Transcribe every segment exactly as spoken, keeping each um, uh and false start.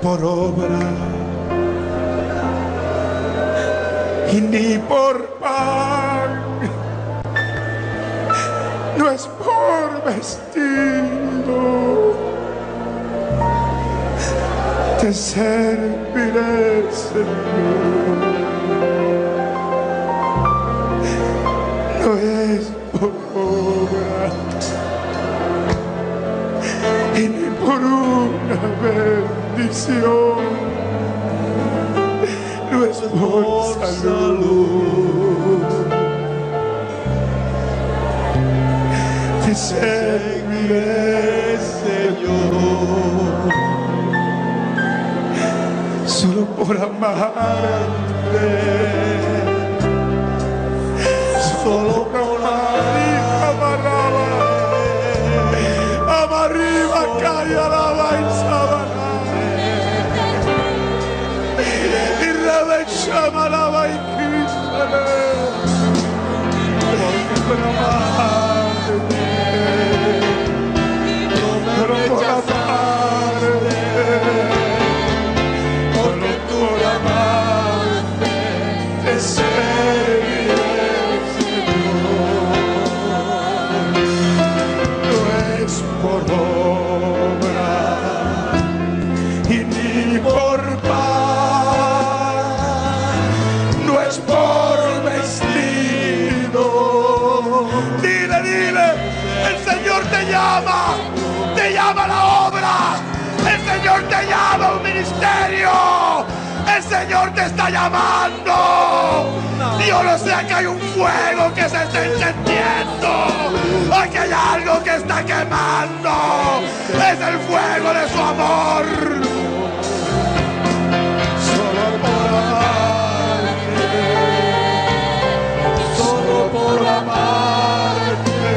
por obra y ni por pan, no es por vestido. Te serviré, Señor, no es por obra y ni por una bendición, no es por salud. Te serviré, Señor, solo por amarte, solo por amarte. Arriba, calla la baisabana y rebechama la baikisana, porque por amarte, pero por amarte, porque por amarte te serviré, Señor, no es por obra y ni por pan, no es por vestido. Dile, dile, el Señor te llama, te llama a la obra, el Señor te llama a un ministerio, el Señor te está llamando. Yo no sé que hay un fuego que se está encendiendo, aquí hay algo que está quemando, es el fuego de su amor. Solo por amarte, solo por amarte,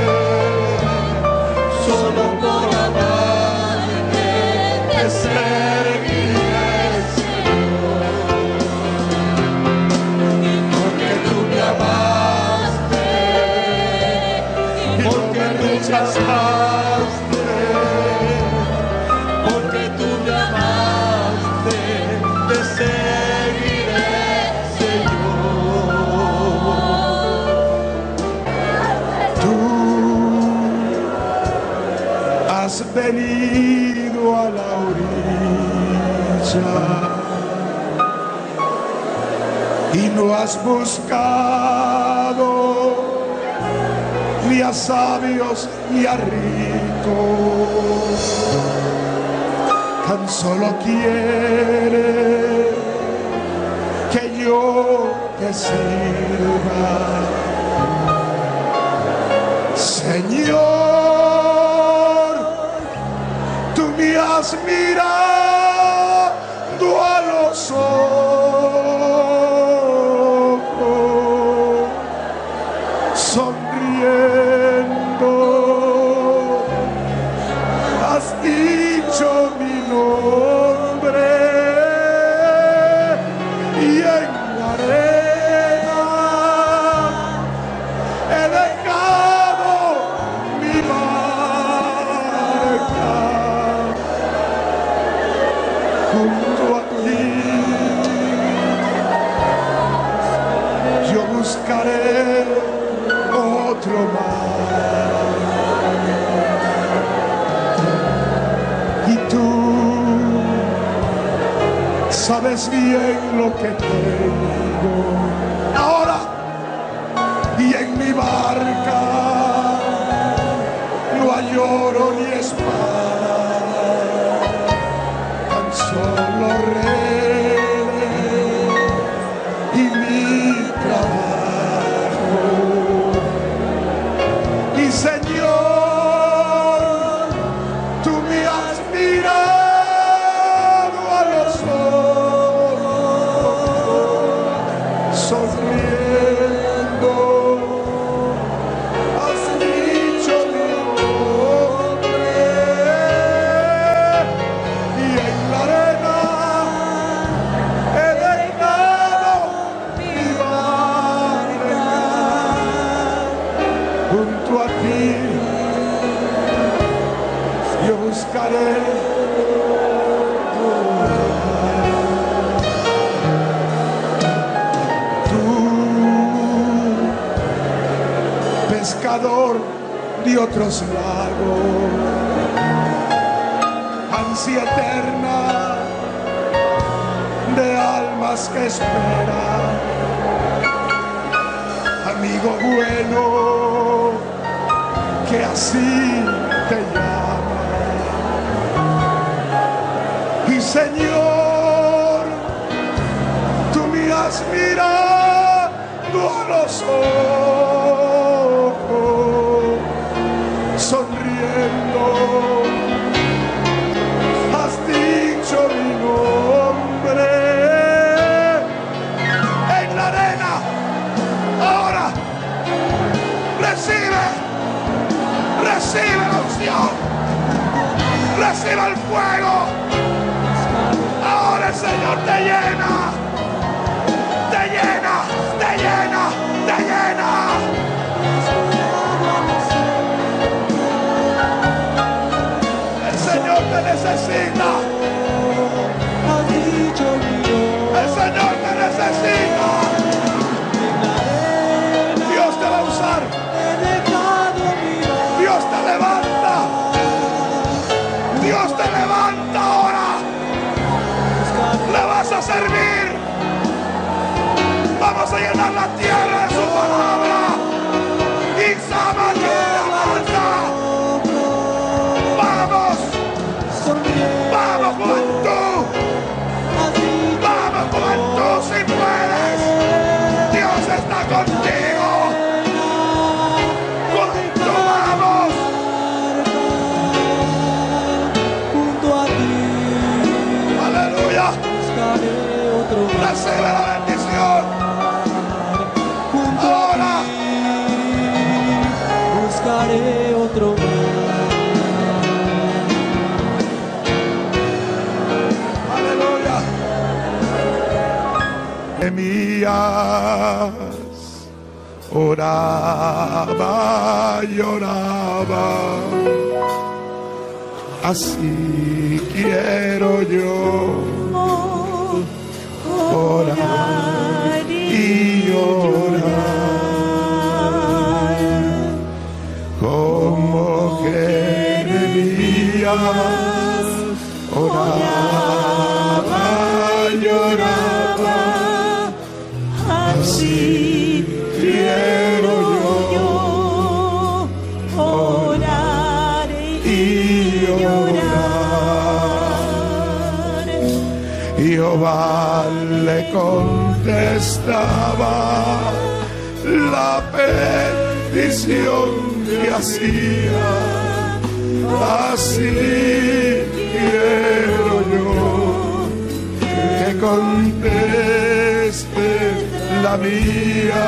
solo por amarte, te serviré, Señor, porque tú me amaste, porque tú me amaste, porque tú me amaste, te seguiré, Señor. Tú has venido a la orilla y no has buscado ni a sabios ni a ricos, tan solo quiere que yo te sirva. Señor, tú me has mirado a los ojos, sonriendo, has dicho mi nombre y en la arena he dejado mi marca. Junto a ti yo buscaré otro mar, y tú sabes bien lo que tengo ahora, y en mi barca no hay oro ni espada, tan solo redes y mi trabajo. Y Señor, tú me has mirado a los ojos, sonriendo, has dicho mi nombre pescador de otros lagos. Ansia eterna de almas que esperan. Amigo bueno, que así te llama. Y Señor, tú me has mirado a los ojos, sonriendo, has dicho mi nombre en la arena. Ahora recibe, recibe la unción, recibe el fuego. Ahora el Señor te llena, te llena, te llena, te llena. El Señor te necesita. El Señor te necesita. Dios te va a usar. Dios te levanta. Dios te levanta ahora. Le vas a servir. Vamos a llenar la tierra de su palabra. Y vamos, vamos juventud. Vamos juventud si puedes. Dios está contigo. Juventud, vamos. Aleluya. Recibe la bendición. Ahora buscaré otro mar. Aleluya. Nehemías oraba, lloraba. Así quiero yo orar y llorar, como Jeremías oraba, lloraba. Así quiero yo orar y llorar. Jehová le contestaba la petición que hacía. Así quiero yo que conteste la mía.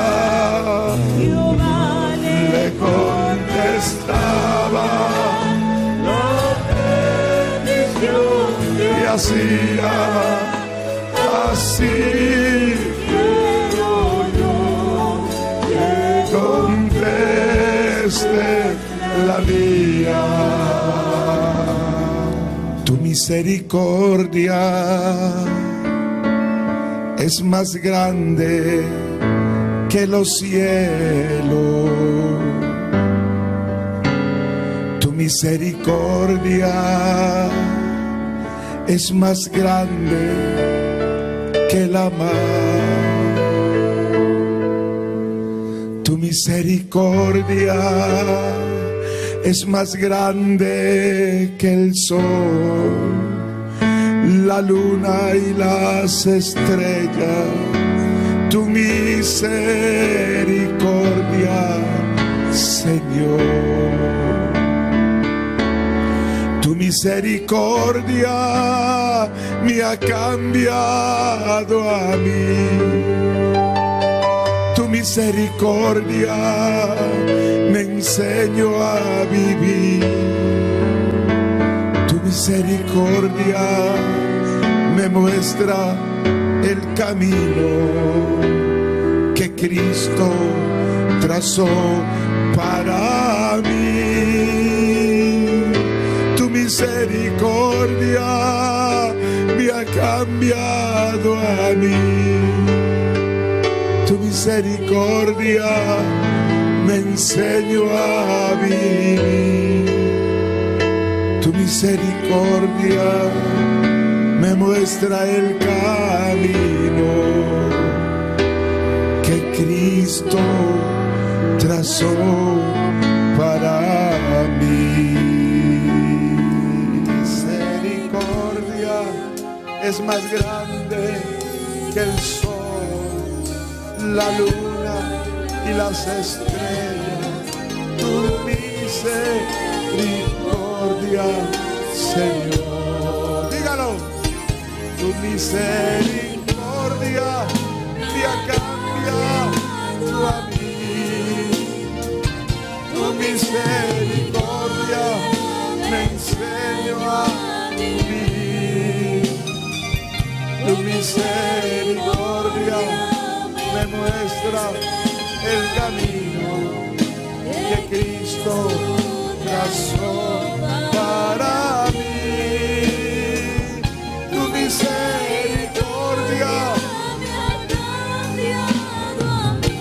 Le contestaba la petición que hacía. Así quiero yo que conteste la mía. Tu misericordia es más grande que los cielos. Tu misericordia es más grande que la mar. Tu misericordia es más grande que el sol, la luna y las estrellas. Tu misericordia, Señor. Tu misericordia me ha cambiado a mí. Tu misericordia me enseñó a vivir. Tu misericordia me muestra el camino que Cristo trazó para mí. Tu misericordia me ha cambiado a mí. Tu misericordia me enseño a vivir. Tu misericordia me muestra el camino que Cristo trazó para mí. Misericordia es más grande que el sol, la luna y las estrellas. Tu misericordia, Señor, dígalo. Tu misericordia me ha cambiado a mí. Tu misericordia me enseñó a vivir. Tu misericordia me muestra el camino que Cristo trazó para mí. Tu misericordia me ha cambiado a mí.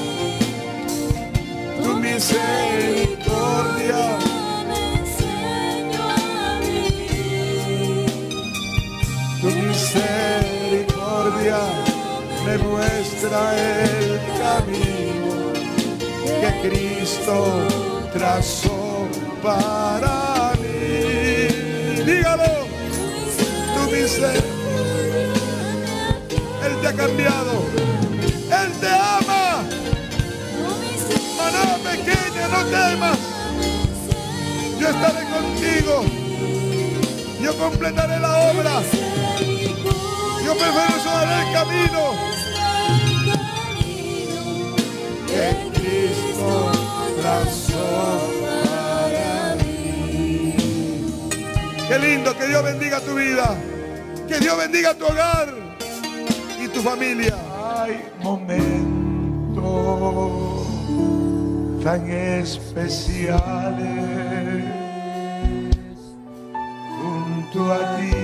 Tu misericordia me enseñó a vivir. Tu misericordia me muestra el camino que Cristo trazó para mí. Dígalo. Tu misericordia, Él te ha cambiado, Él te ama. Manada pequeña, no temas, yo estaré contigo, yo completaré la obra, yo perfeccionaré el camino que Cristo trazó para mí. Qué lindo, que Dios bendiga tu vida, que Dios bendiga tu hogar y tu familia. Hay momentos tan especiales junto a ti,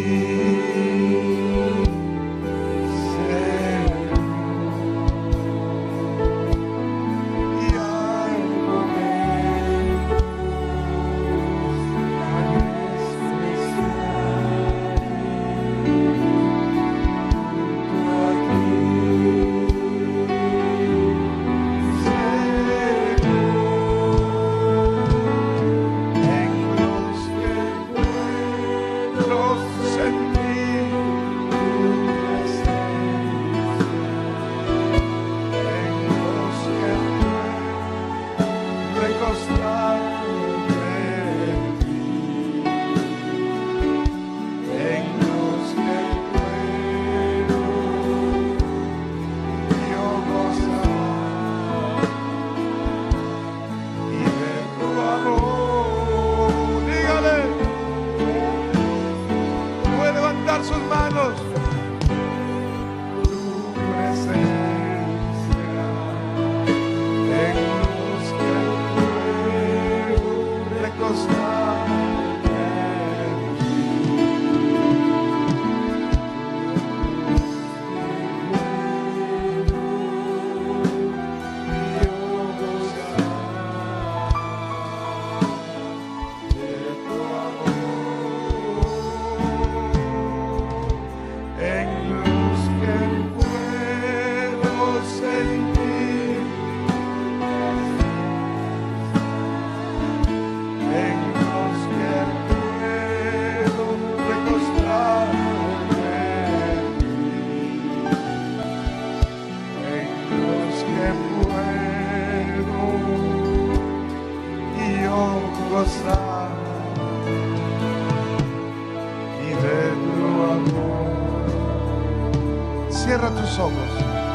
Cierra tus ojos,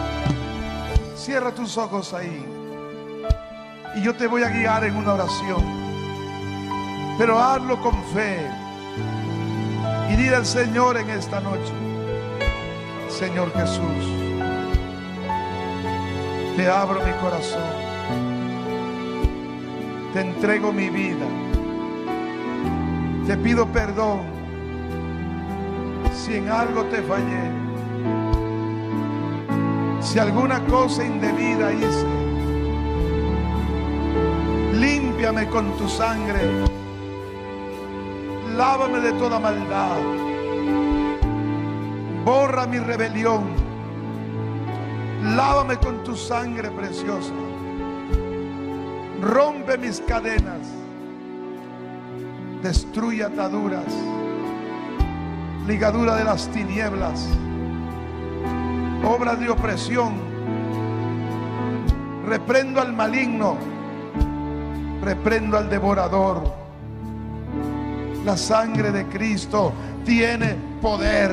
cierra tus ojos ahí, y yo te voy a guiar en una oración, pero hazlo con fe y dile al Señor en esta noche: Señor Jesús, te abro mi corazón, te entrego mi vida, te pido perdón si en algo te fallé, si alguna cosa indebida hice, límpiame con tu sangre, lávame de toda maldad, borra mi rebelión, lávame con tu sangre preciosa, rompe mis cadenas, destruye ataduras, ligadura de las tinieblas, obras de opresión. Reprendo al maligno, reprendo al devorador. La sangre de Cristo tiene poder.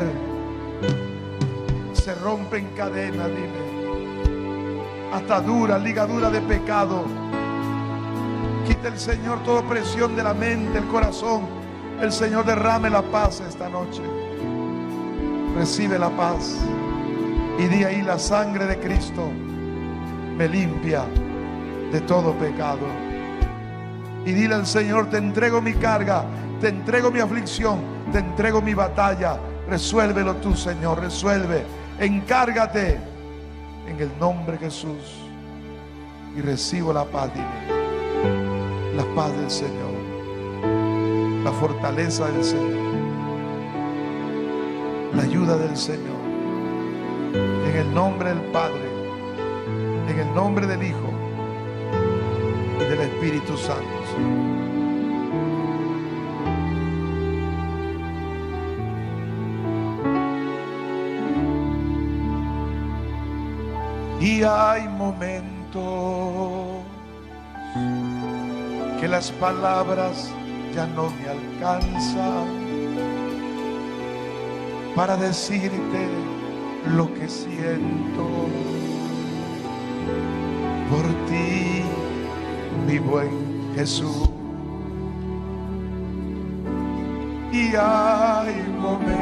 Se rompen cadenas, dile, atadura, ligadura de pecado. Quita el Señor toda opresión de la mente, el corazón. El Señor derrame la paz esta noche. Recibe la paz y di ahí: la sangre de Cristo me limpia de todo pecado. Y dile al Señor: te entrego mi carga, te entrego mi aflicción, te entrego mi batalla. Resuélvelo tú, Señor, resuelve, encárgate en el nombre de Jesús. Y recibo la paz, dile, la paz del Señor, la fortaleza del Señor, la ayuda del Señor, en el nombre del Padre, en el nombre del Hijo y del Espíritu Santo. Y hay momentos que las palabras ya no me alcanzan para decirte lo que siento por ti, mi buen Jesús. Y hay momentos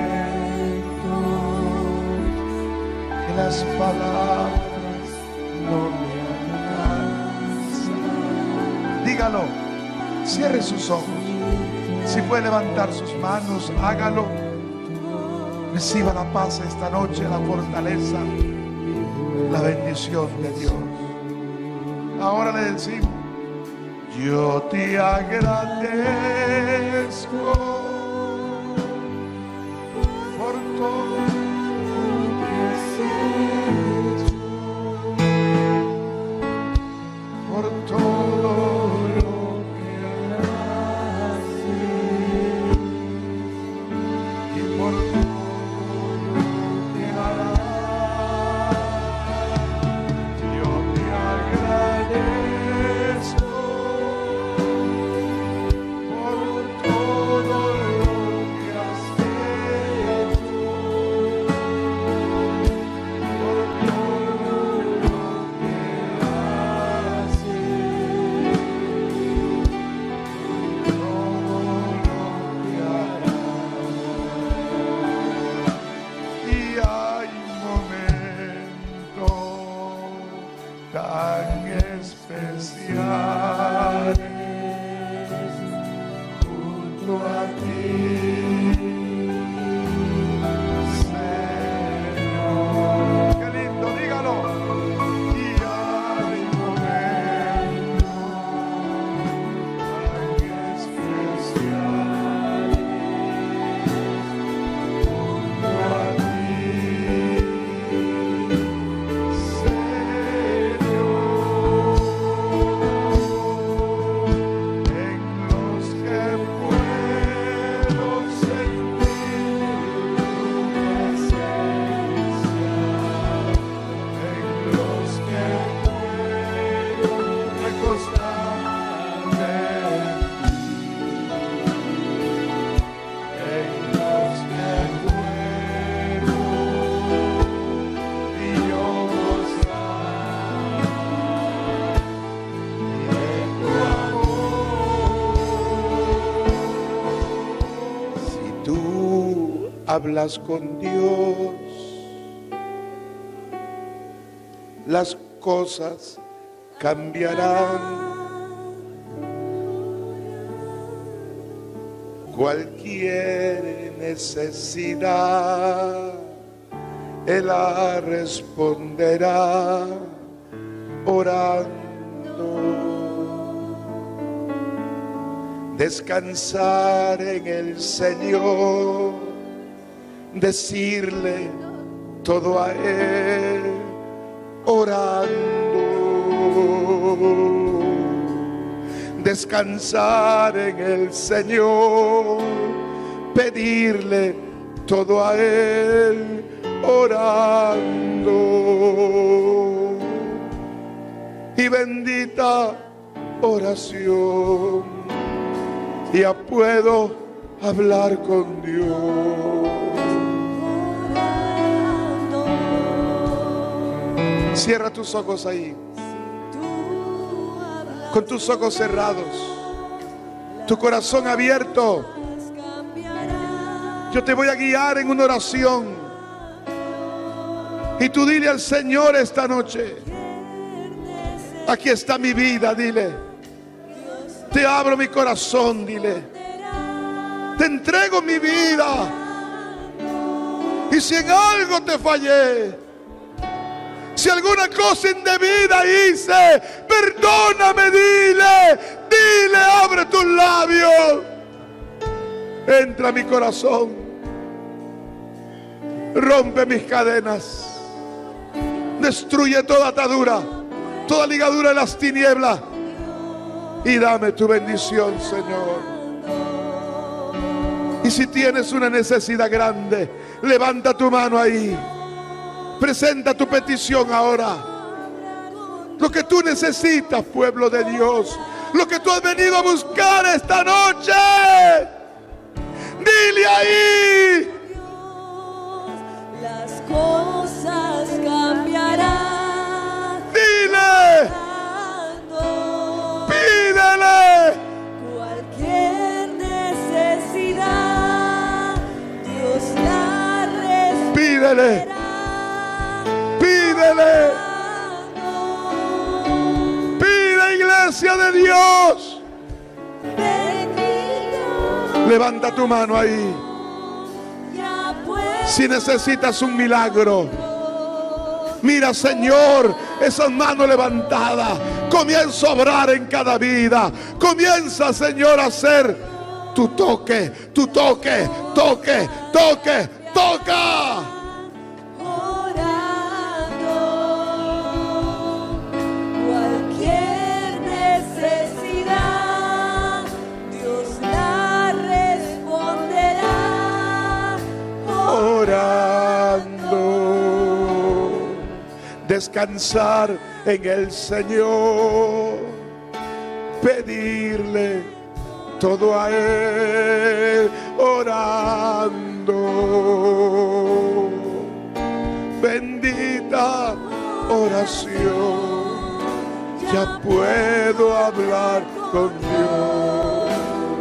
que las palabras no me alcanzan. Dígalo, cierre sus ojos. Si puede levantar sus manos, hágalo. Reciba la paz esta noche, la fortaleza, la bendición de Dios. Ahora le decimos: yo te agradezco por todo lo que has hecho, por todo lo que haces y por todo lo que harás. Yo te agradezco por todo lo que has hecho, por todo lo que haces, todo lo que harás. Y hay momentos tan especiales junto a ti, Señor. Qué lindo, dígalo. Y hay momentos tan especiales junto a ti, Señor, en los que puedo sentir tu presencia, en los que puedo recostarme en ti, en los que puedo y yo gozar de tu amor. Si tú hablas con Dios, las cosas cambiarán. Cualquier necesidad Él la responderá orando. descansar en el Señor, decirle todo a Él, orando. Descansar en el Señor, pedirle todo a Él, orando. Y bendita oración, ya puedo hablar con Dios. Cierra tus ojos ahí, con tus ojos cerrados, tu corazón abierto. Yo te voy a guiar en una oración y tú dile al Señor esta noche: aquí está mi vida, dile. Te abro mi corazón, dile. Te entrego mi vida. Y si en algo te fallé, si alguna cosa indebida hice, perdóname, dile. Dile, abre tus labios. Entra a mi corazón. Rompe mis cadenas. Destruye toda atadura, toda ligadura de las tinieblas. Y dame tu bendición, Señor. Y si tienes una necesidad grande, levanta tu mano ahí. Presenta tu petición ahora. Lo que tú necesitas, pueblo de Dios. Lo que tú has venido a buscar esta noche. Dile ahí. Las cosas cambiarán. Dile. Pídele. Cualquier necesidad, Dios la responderá. Pídele. Pídele. Pide, iglesia de Dios. Bendito. Levanta tu mano ahí. Ya puedo. Si necesitas un milagro, mira, Señor, esas manos levantadas. Comienza a obrar en cada vida. Comienza, Señor, a hacer tu toque, tu toque, toque, toque, toca. Orando, cualquier necesidad, Dios la responderá. Orando, descansar en el Señor, pedirle todo a Él, orando. Bendita oración, ya puedo hablar con Dios.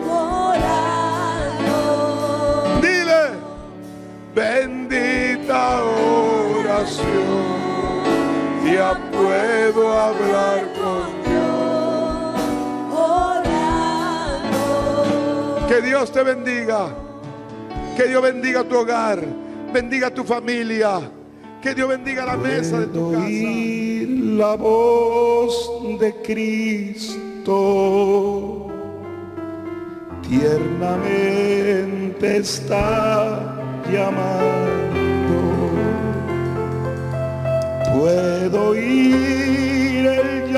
Orando, Dile, bendita oración, ya puedo hablar con Dios. orando. Que Dios te bendiga. Que Dios bendiga tu hogar, bendiga tu familia. Que Dios bendiga la mesa de tu casa. Oír la voz de Cristo, tiernamente está llamando. Puedo oír el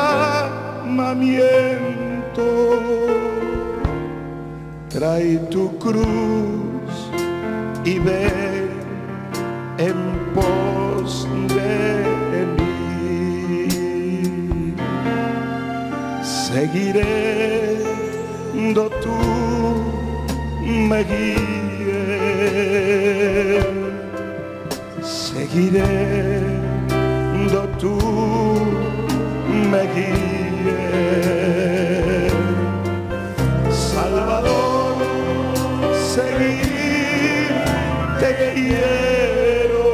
llamamiento. Trae tu cruz y ven en pos de mí. Seguiré donde tú me guíes. Seguiré donde tú me guíes. Salvador, seguir te quiero,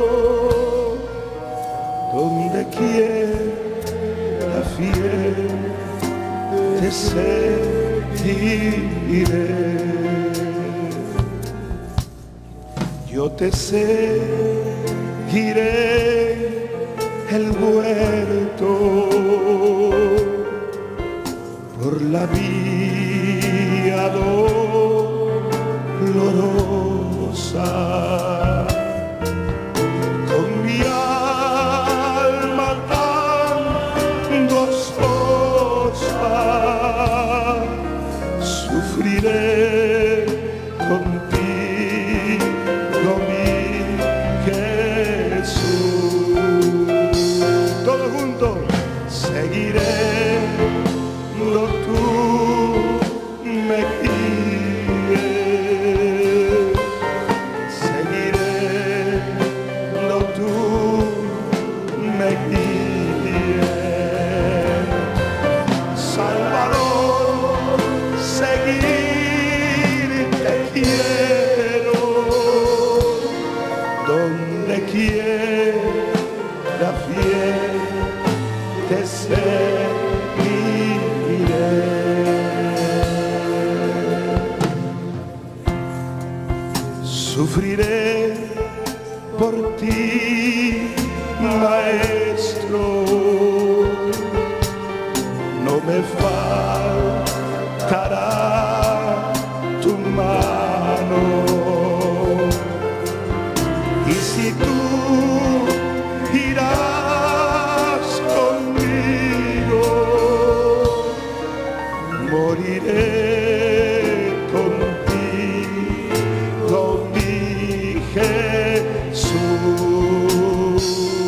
donde quiera fiel te seguiré. Yo te seguiré el huerto por la vida vida dolorosa. Con mi alma tan gozosa, sufriré contigo, mi Jesús. Todos juntos, seguiré lo tú me guíes, seguiré lo tú me guíes. Salvador, seguirte quiero, donde quiera fiel te seguiré. Sufriré por ti, Maestro, no me faltará tu mano. Y si tú irás conmigo, moriré contigo, mi Jesús.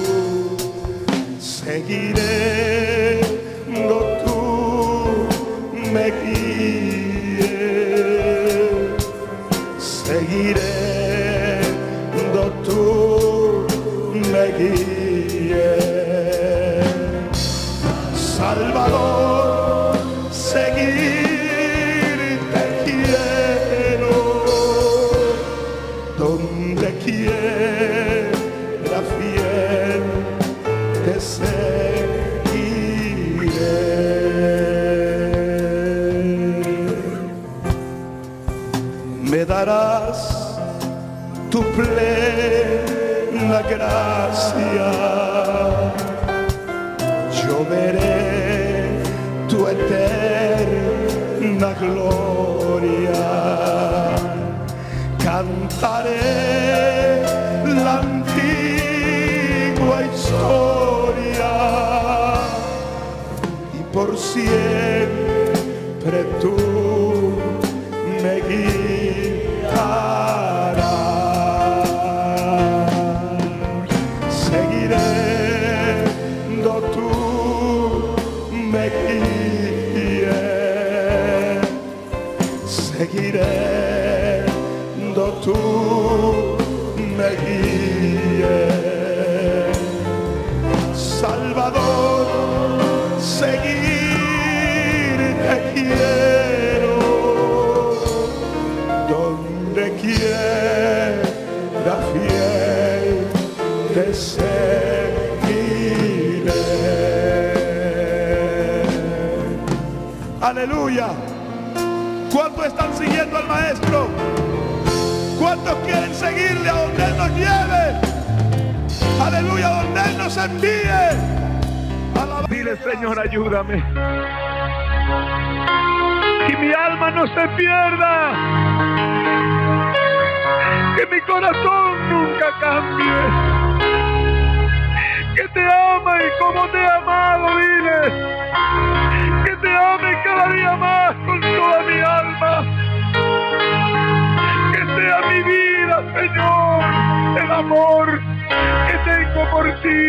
Seguiré lo tú me guíes, seguiré lo tú me guíes. Salvador, seguirte quiero, donde quiera fiel te seguiré. Me darás tu plena gracia, yo veré tu eterna gloria. Cantaré la antigua historia y por siempre tú me guiarás. Seguiré do tú me guíes, seguiré do tú me guíes. Salvador, seguirte quiero, donde quiera fiel te seguiré. Aleluya. ¿Cuántos están siguiendo al Maestro? ¿Cuántos quieren seguirle a donde Él nos lleve? Aleluya, donde Él nos envíe. Alaba. Dile, Señor, ayúdame. Que mi alma no se pierda. Que mi corazón nunca cambie. Que te ama y como te he amado, dile. Que te ame cada día más con toda mi alma. Que sea mi vida, Señor, el amor que tengo por ti.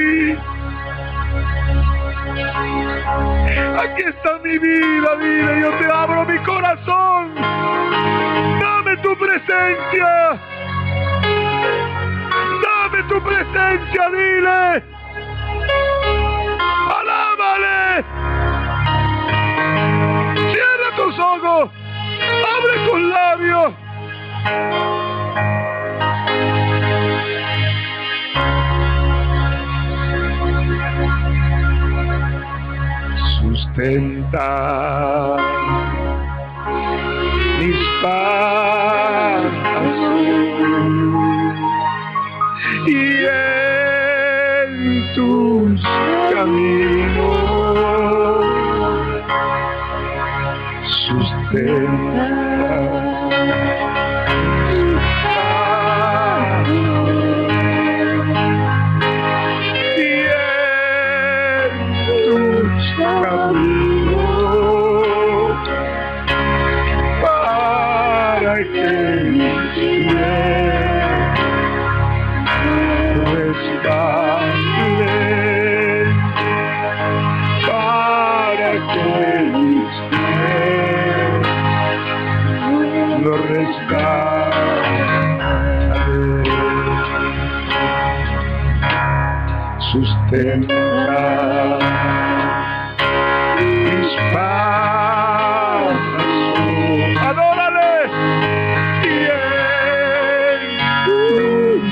Aquí está mi vida, dile, yo te abro mi corazón. Dame tu presencia. Dame tu presencia, dile. Alábale. Cierra tus ojos. Abre tus labios. Sustenta mis pasos y en tus caminos sustenta camino para que mis pies resbalen, para que mis pies no resbalen. Sustenta mis pasos, adórale y en tus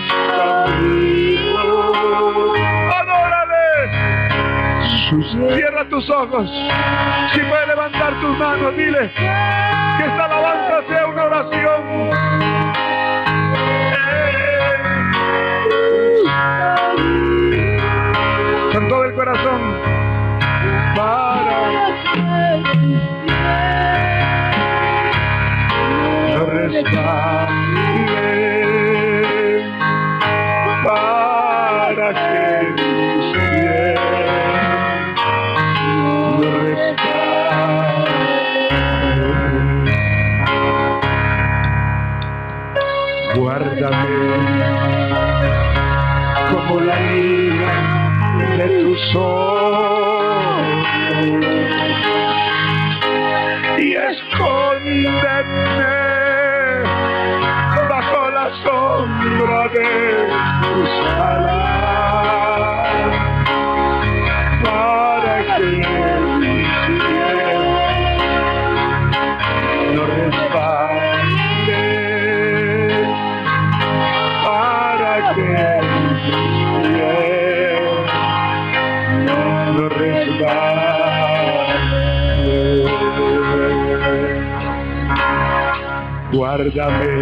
caminos, adórale. Cierra tus ojos, si puedes levantar tus manos, dile que esta alabanza sea una oración. Con todo el corazón, para no resbalen, para que mis pies no resbalen. Guárdame como la niña de tus ojos y escóndeme bajo la sombra de tus alas, para que mis pies no resbalen, para que mis pies no resbalen. Guárdame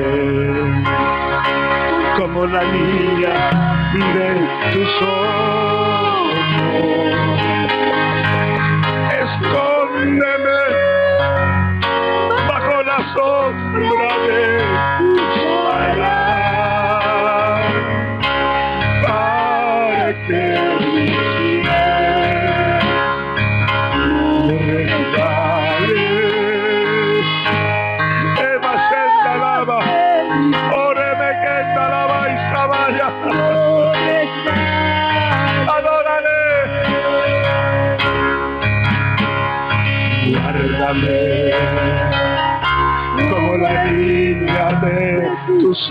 como la niña de tus ojos, escóndeme bajo la sombra de tus alas, para que mis pies no resbalen. Eva senda lava, oreme que esta lava y sabaya. Adórale. Guárdame como la niña de tus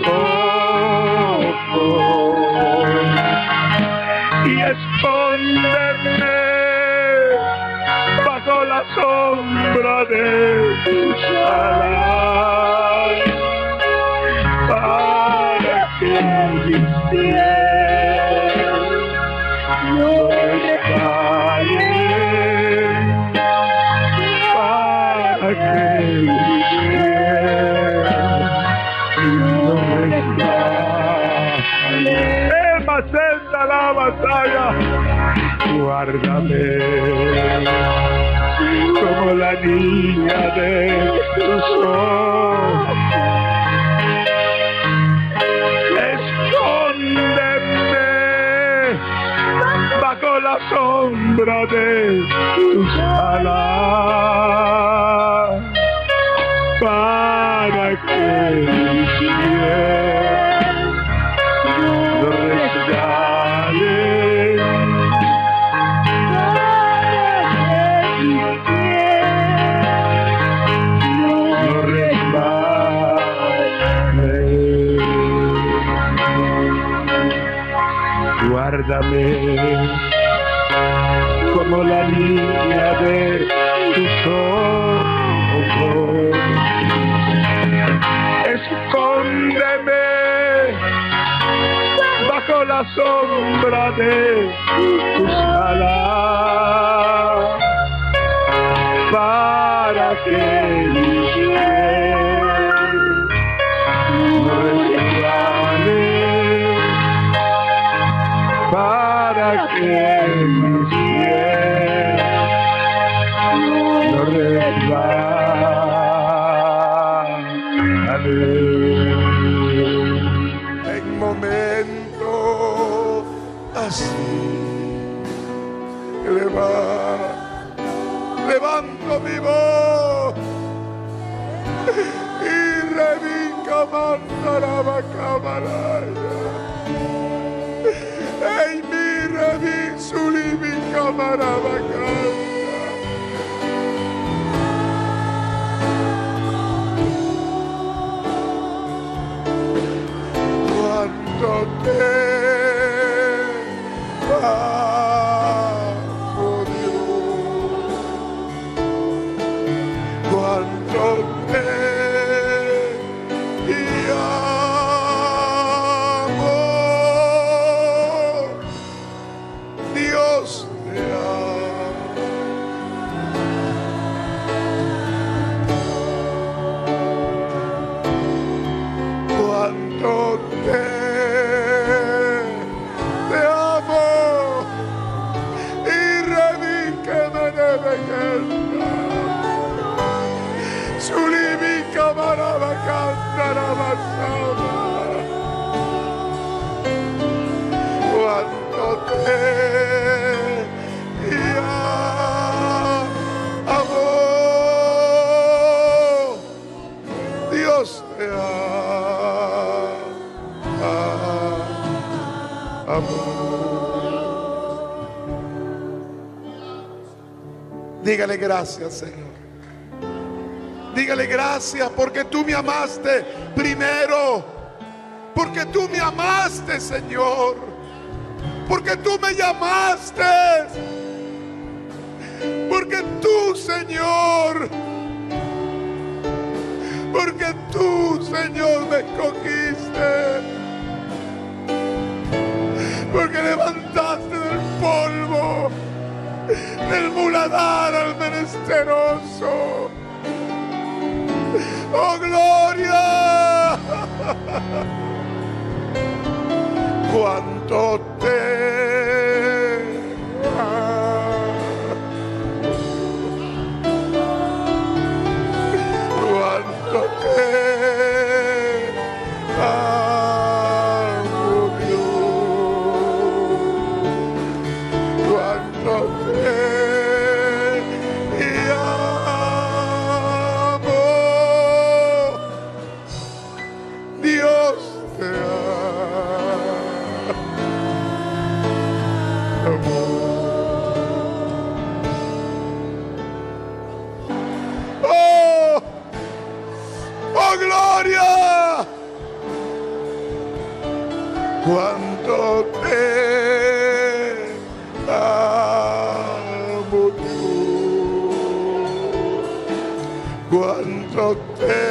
ojos y escóndeme bajo la sombra de tus alas, para que mis pies no resbalen, para que mis pies no resbalen. Ema senda la batalla. Guárdame como la niña de tus ojos, escóndeme bajo la sombra de tus alas, para que mis pies no resbalen, no resbalen. Guárdame como la niña de tus ojos, escóndeme bajo la sombra de tus alas, para que mis pies no resbalen, para que mis pies no resbalen. En momentos así, levanta levanto mi voz y revinca mandara camaraya. Ey mi revin sulimi camaraba canta. Cuando te amo Dios, cuando te amo, Dios te ama. Cuando te cuando te amo, Dios te ama. Dígale gracias, Señor. Dígale gracias porque tú me amaste primero. Porque tú me amaste, Señor. Porque tú me llamaste. Porque tú, Señor. Porque tú, Señor, me escogiste. Porque levantaste del polvo, del muladar al menesteroso. ¡Oh, gloria! Cuánto te amo, cuánto te amo, Dios, cuánto te cuánto te amo, Dios, cuánto te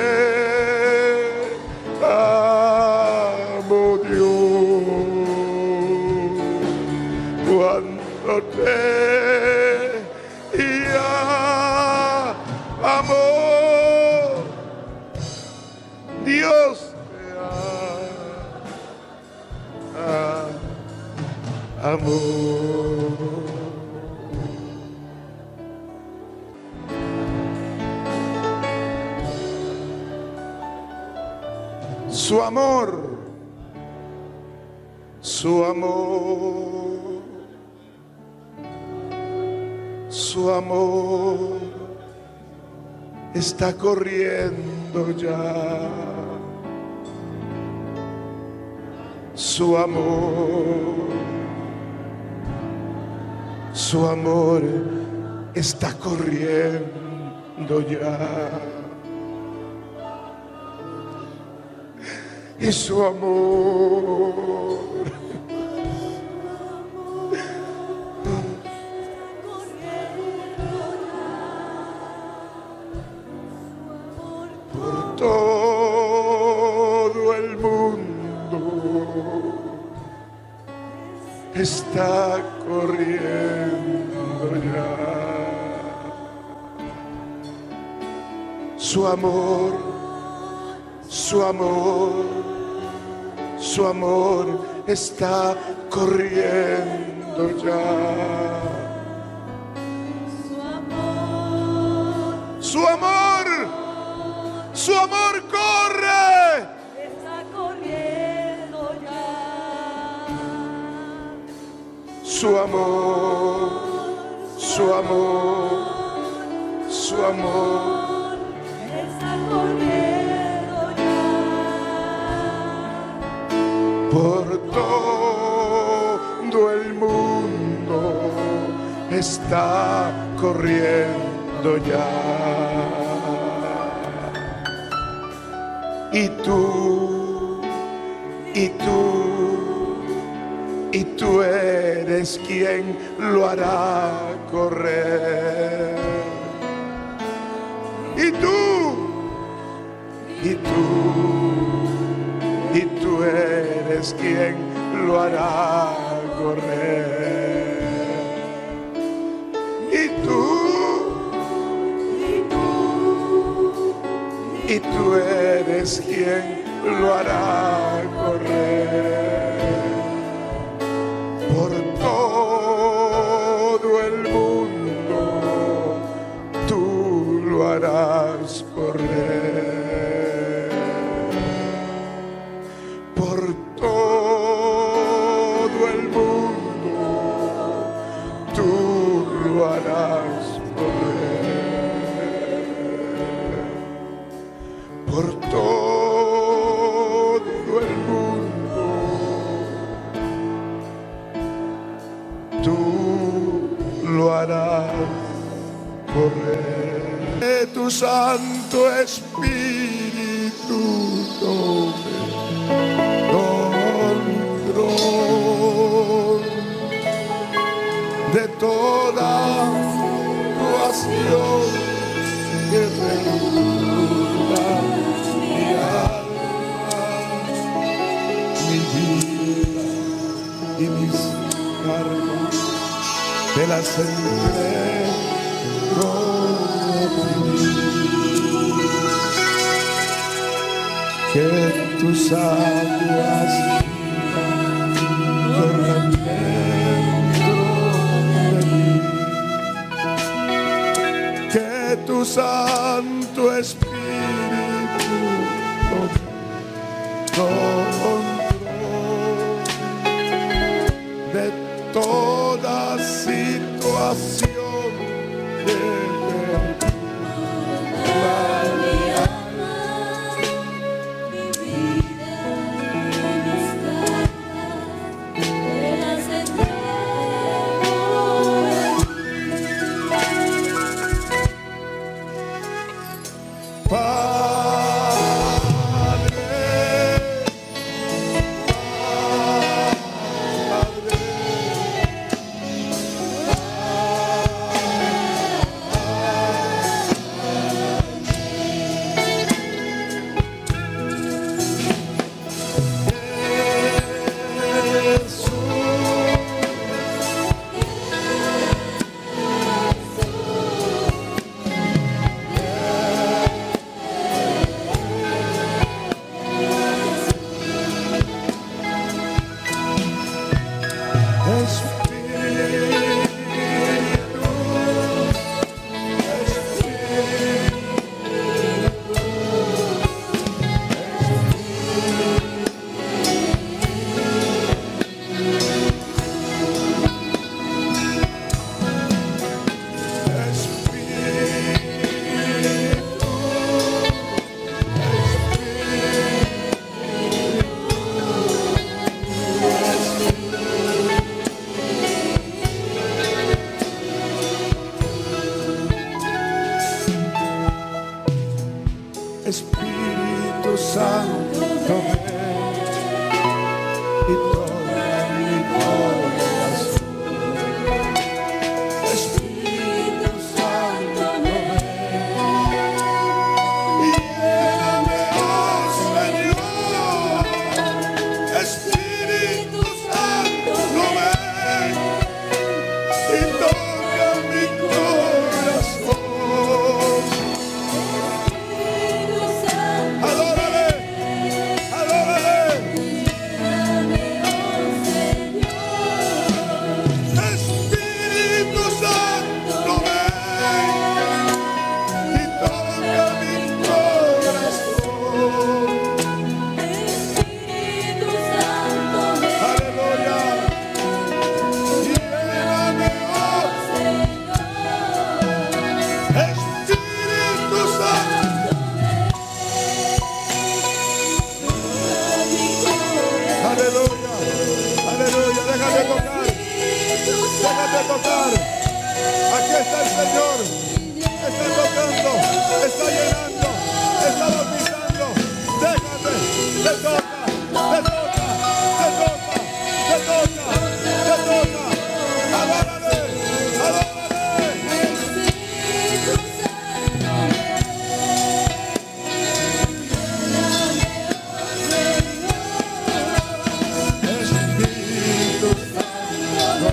amo, Dios, cuánto te amo, Dios. Amor. Su amor, su amor, su amor está corriendo ya. Su amor, su amor está corriendo ya. Y su amor por todo el mundo está corriendo ya. Su amor, su amor, su amor está corriendo ya. Su amor, su amor corre. Está corriendo ya. Su amor, su amor, tu amor está corriendo ya. por todo el mundo, está corriendo ya. Y tú, y tú, y tú eres quien lo hará correr. Y tú, y tú, y tú eres quien lo hará correr. Y tú, y tú eres quien lo hará correr por todo el mundo. Tú lo harás correr por todo el mundo. Tú lo harás correr por todo el mundo. Tú lo harás correr. Que tu Santo Espíritu tome control de toda tu acción que perturba mi alma, mi vida y mis cargas. Te las entrego a ti. Que tus aguas corran dentro de mí. Que tu Santo Espíritu tome control de toda situación de perturba mi alma, Mi vida y mis cargas te las entrego a ti. Padre, Padre, Espíritu Santo, ven y toca mi corazón. Espíritu Santo, ven y lléname, oh Señor. Espíritu Santo, ven y toca mi corazón. Adórale, adórale. Espíritu Santo, ven y toca mi corazón. Aleluya. Lléname, oh tocar. Aquí está el Señor. Está tocando, está llenando, está bautizando. Déjate, te toca, te toca, te toca, te toca, te toca. Adórale, adórale. Espíritu Santo.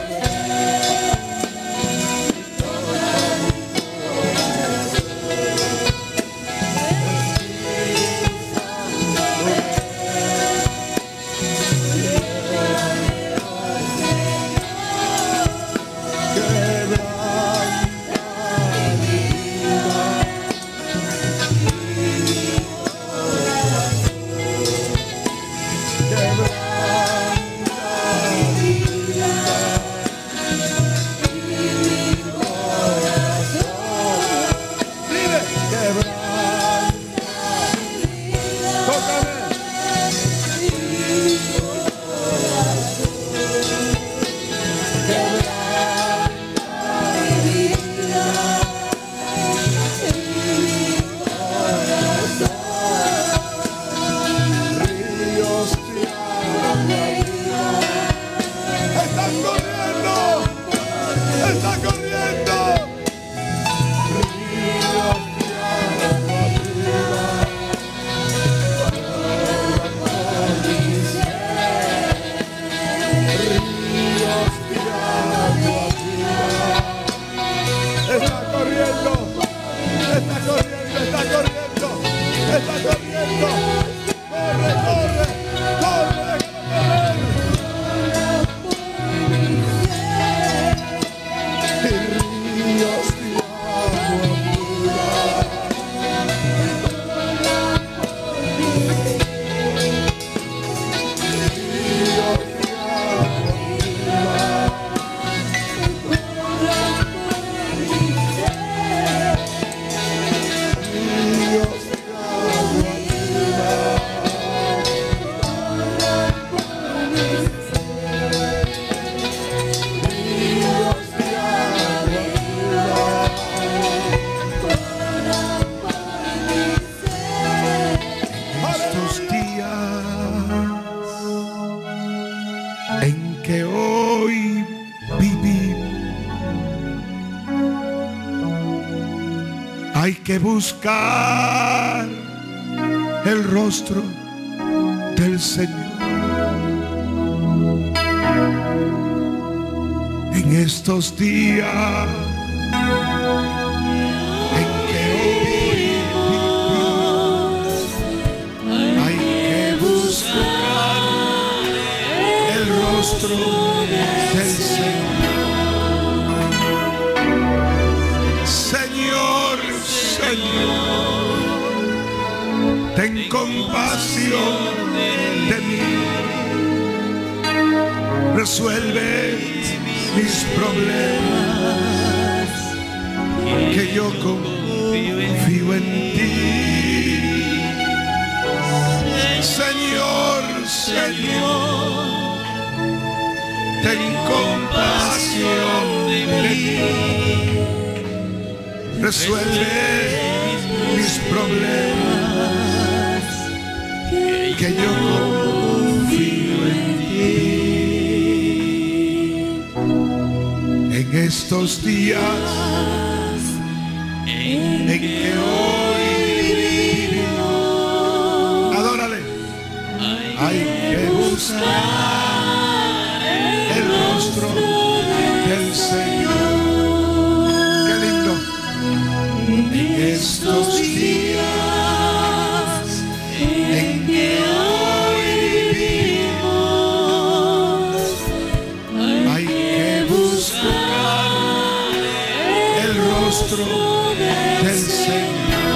Hay que buscar el rostro del Señor. En estos días en que hoy vivimos, hay que buscar el rostro del Señor. Señor, Señor, ten compasión de mí, resuelve mis problemas, que yo confío en ti. Señor, Señor, ten compasión de mí, resuelve mis problemas, que yo confío en ti. En estos días en que hoy vivimos, adórale. Hay que buscar el rostro del Señor. En estos días en que hoy vivimos, hay que buscar el rostro del Señor.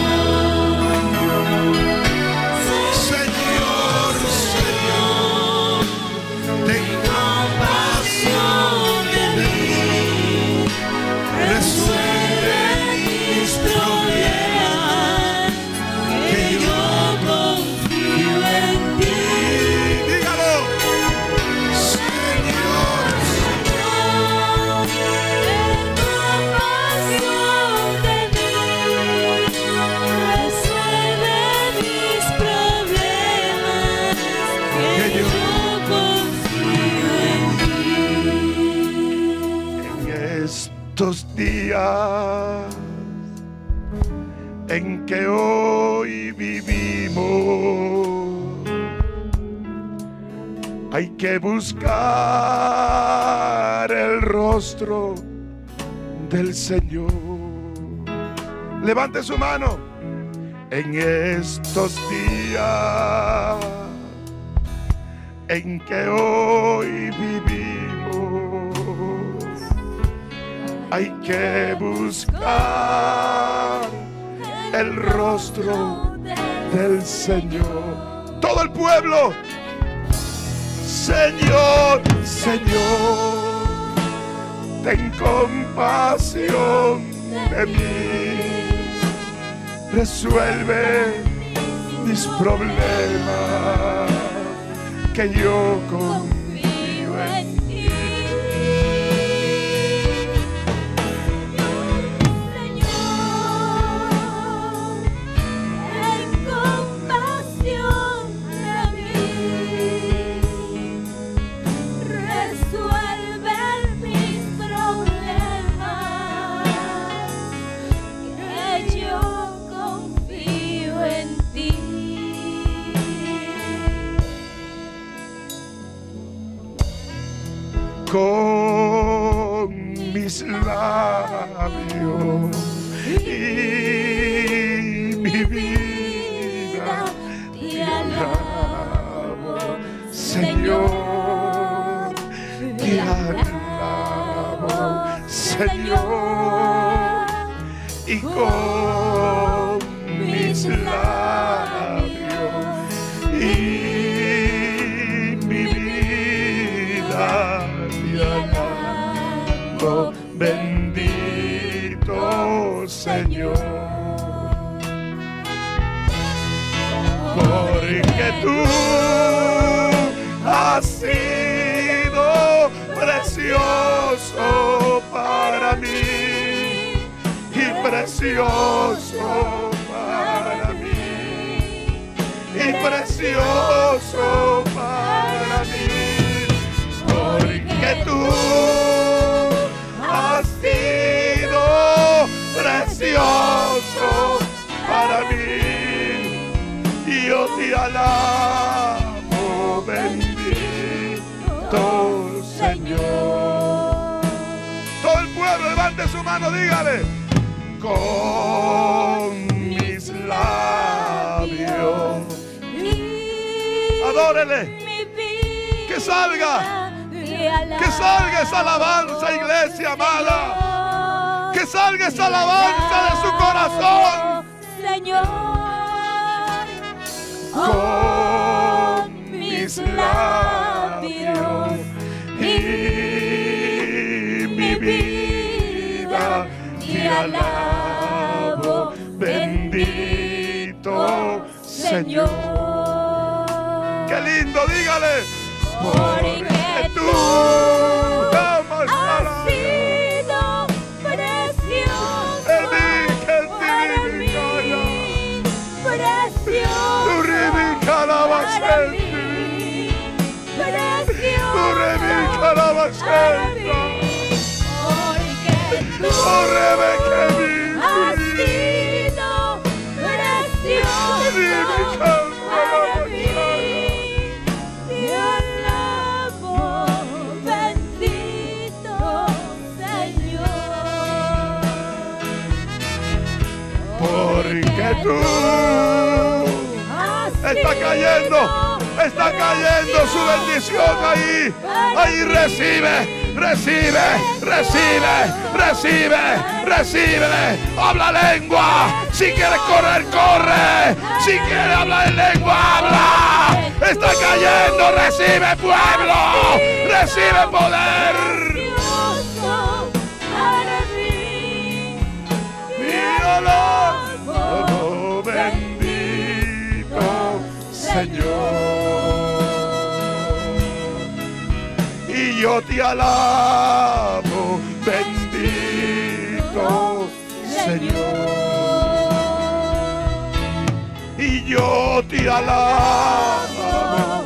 Señor, Señor, ten compasión de mí, resuelve mis problemas, que yo confío en ti. Dígalo. Señor, Señor, estos días en que hoy vivimos, hay que buscar el rostro del Señor. Levante su mano. En estos días en que hoy vivimos, hay que buscar el rostro del Señor. Todo el pueblo. Señor, Señor, ten compasión de mí. Resuelve mis problemas, que yo confío en ti. Señor, ten compasión de mí. Resuelve mis problemas, que yo confío en ti. Con mis labios y mi vida te alabo, Señor, te alabo, Señor, y con mis labios y mi vida te alabo, bendito Señor, porque tú has sido precioso para mí y precioso para mí y precioso para mí, porque tú has sido precioso para mí y yo te alabo, bendito Señor. Todo el pueblo levante su mano, dígale. Con mis labios, adórele, que salga, que salga esa alabanza, iglesia amada, que salga esa alabanza de su corazón, Señor, con mis labios y mi vida te alabo, bendito Señor. Qué lindo, dígale. Porque tú amas has sido precioso para mí, precioso para mí, precioso para mí, porque tú has sido precioso para mí. Te alabo, bendito Señor, porque tú está cayendo, está cayendo su bendición ahí, ahí recibe, recibe, recibe, recibe, recibe, habla lengua, si quieres correr, corre, si quieres hablar en lengua, habla, está cayendo, recibe pueblo, recibe poder. Míralo, oh bendito Señor, y yo te alabo, bendito Señor, y yo te alabo,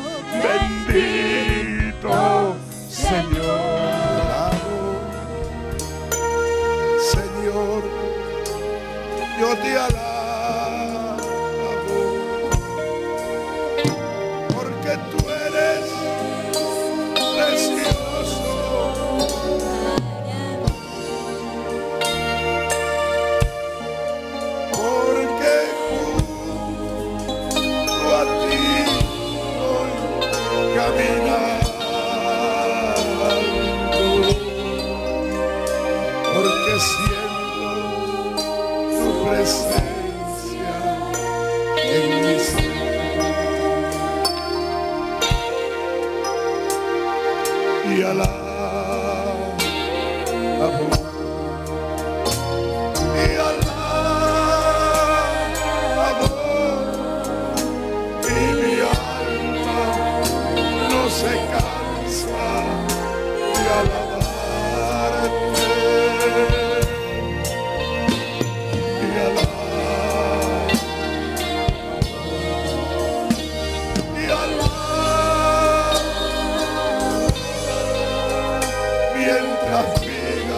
bendito Señor. Señor, yo te alabo, porque tú eres precioso. Porque junto a ti voy caminando, porque siento tu presencia en mi ser. Y alabo, y alabo, y mi alma no se cansa de alabarte. Y alabo, y alabo, mientras vida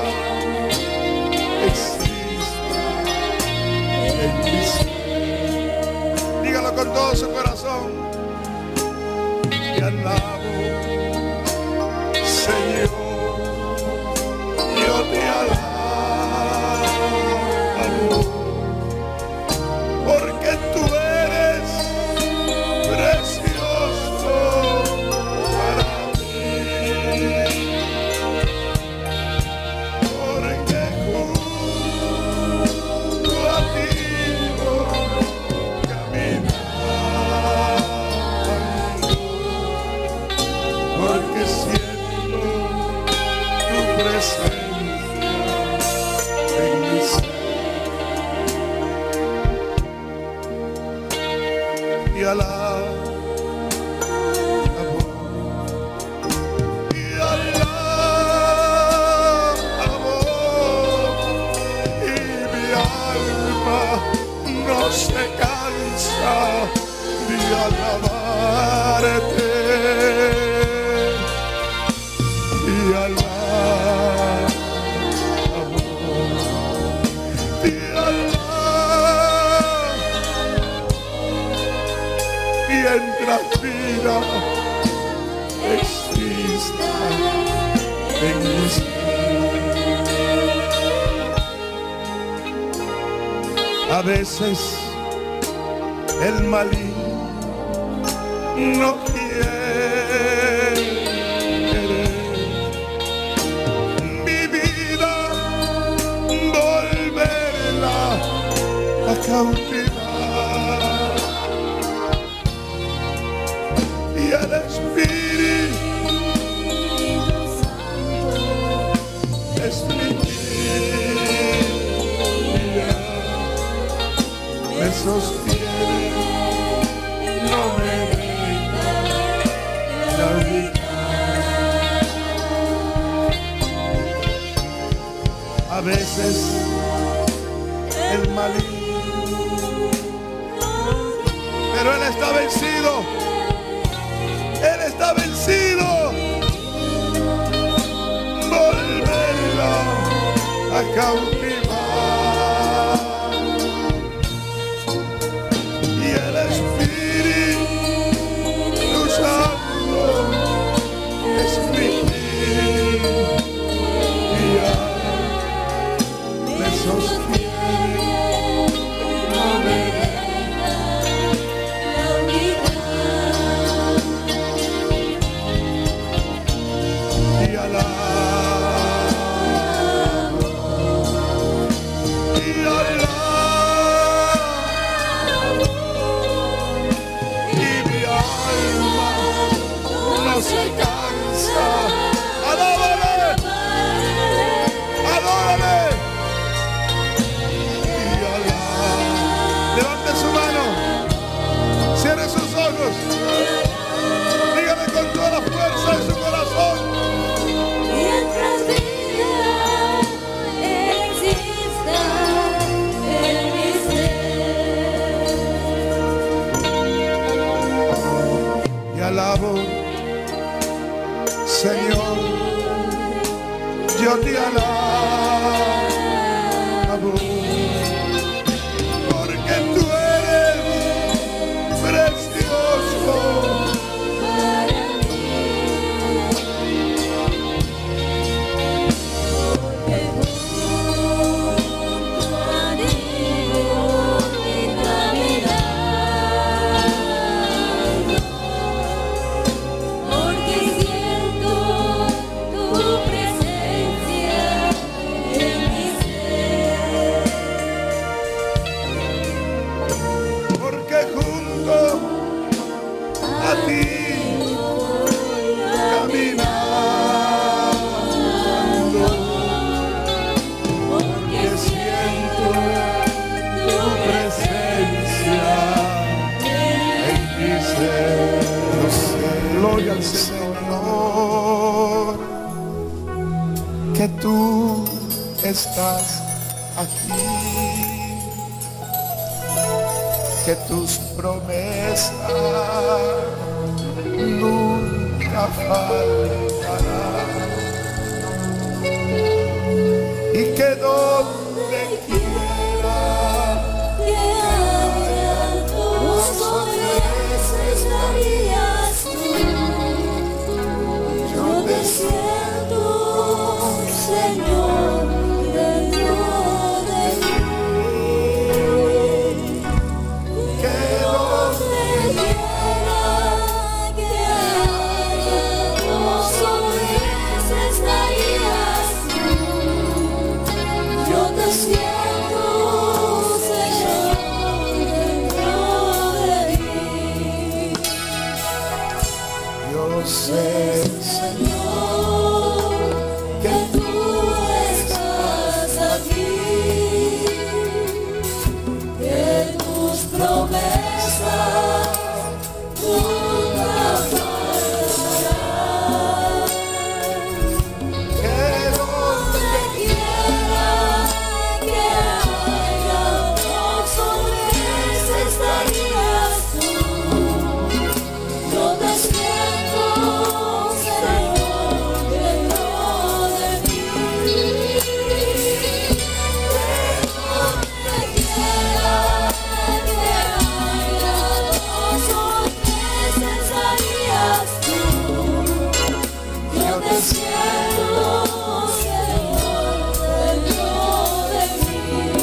exista en mi ser. Dígalo con todo su corazón. Y alabo, Señor, yo te alabo, porque tú eres precioso para mí. Porque junto a ti voy caminando, porque siento tu presencia en mi ser. Y alabo, y alabo, y mi alma no se cansa de alabarte. Y alabo, y alabo, mientras vida exista en mi ser. A veces el maligno no quiere mi vida volverla a cautivar, y el Espíritu es mi guía, me sostiene, no me deja claudicar. A veces el maligno, pero él está vencido, él está vencido. Volverla a cautivar, y el Espíritu Santo es mi guía, me sostiene, no me deja claudicar. Y alabo, y alabo, y mi alma no se cansa. Adórale, adórale, sé, yo sé, gloria al Señor, que tú estás aquí, que tus promesas nunca faltarán, y que donde quiera que haya nosotros estarías tú. Yo te siento, Señor, dentro de mí. que Donde quiera que haya nosotros estarías tú. Yo te siento, Señor, dentro de mí. yo sé, Señor, que tú estás aquí, que tus promesas nunca faltarán. que Donde quiera que haya nosotros estarías tú. Yo te siento, Señor, dentro de mí. Donde quiera que haya nosotros estarías tú. Yo te siento, Señor, dentro de mí.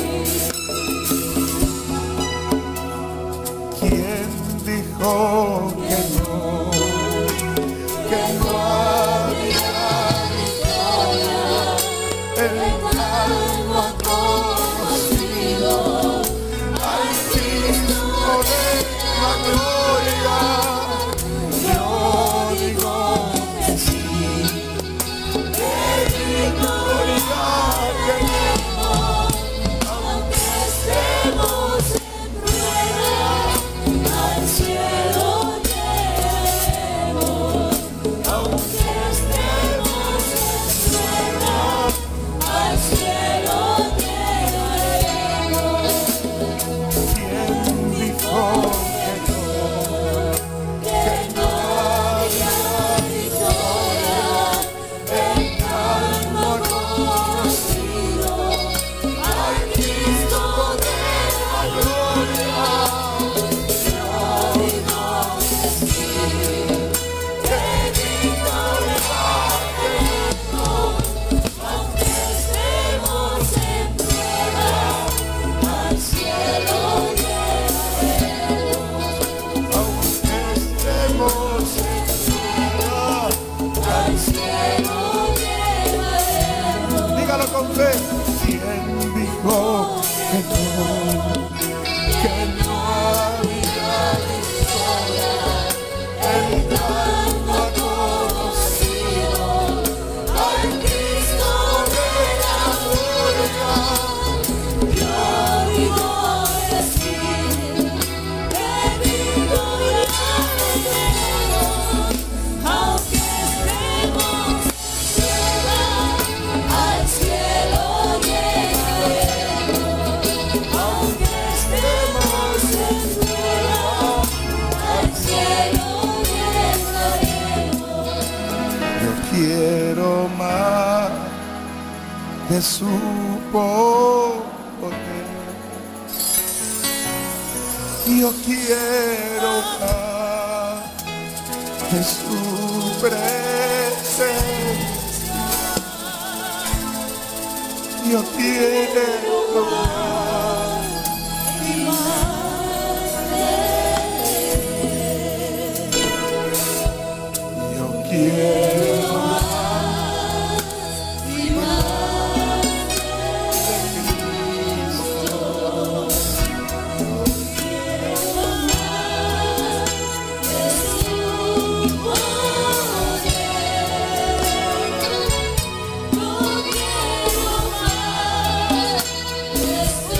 ¿quién dijo que no? Que no había Victoria, el algo ha conocido al Cristo de la gloria. Yo digo que sí, que victoria tenemos, aunque estemos en prueba, al cielo llegaremos. Aunque estemos en prueba, al cielo llegaremos. ¿quién dijo que no? Que no había victoria, el alma conocido al Cristo de la gloria. Yo digo que sí, que victoria tenemos, aunque estemos en prueba, al cielo llegaremos. Aunque estemos en Al cielo llegaremos. dígalo con fe. ¿Quién dijo que no? Que no había Victoria, el alma conocido al Cristo de la gloria. Yo digo que sí, que victoria tenemos, aunque estemos en prueba, al cielo llegaremos. Aunque estemos en prueba, al cielo llegaremos. yo quiero más de su poder. Yo quiero más de su presencia. Yo quiero más. Y más de Yo quiero más y más de Cristo. Yo quiero más de su poder. Yo quiero más de su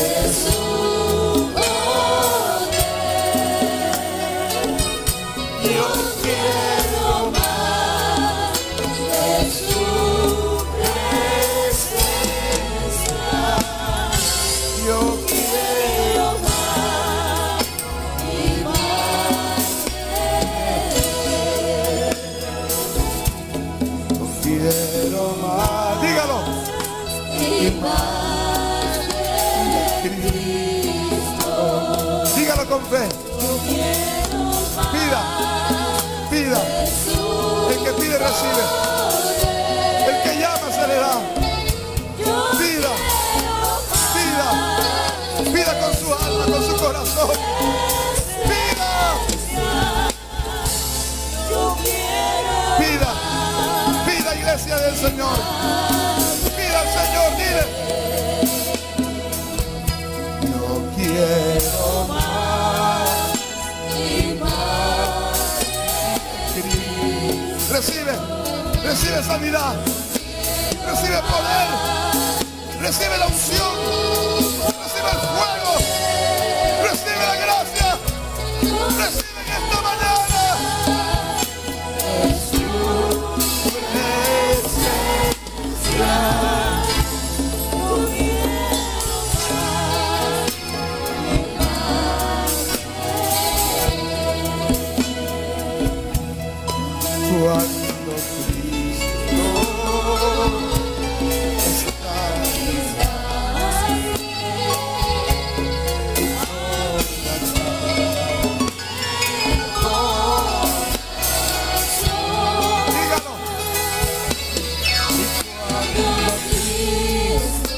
Con fe, pida, pida. El que pide recibe, el que llama se le da. Pida, pida, pida con su alma, con su corazón. Pida, pida, pida, iglesia del Señor. Pida al Señor, dile: yo quiero más. Recibe, recibe sanidad, recibe poder, recibe la unción, recibe el fuego, recibe la gracia, recibe en esta mañana. Cuando Cristo está dígalo. Cuando Cristo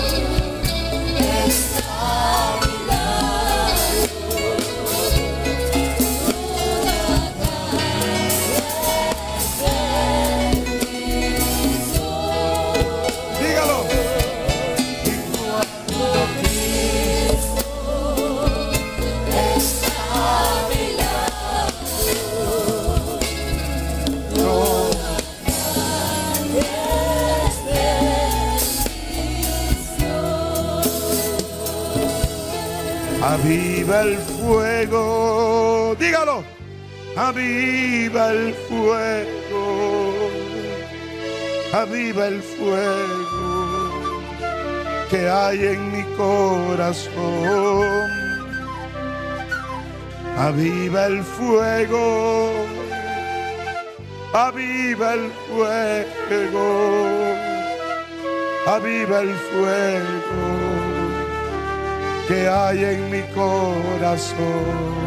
está aviva el fuego, dígalo, aviva el fuego, aviva el fuego que hay en mi corazón, aviva el fuego, aviva el fuego, aviva el fuego que hay en mi corazón,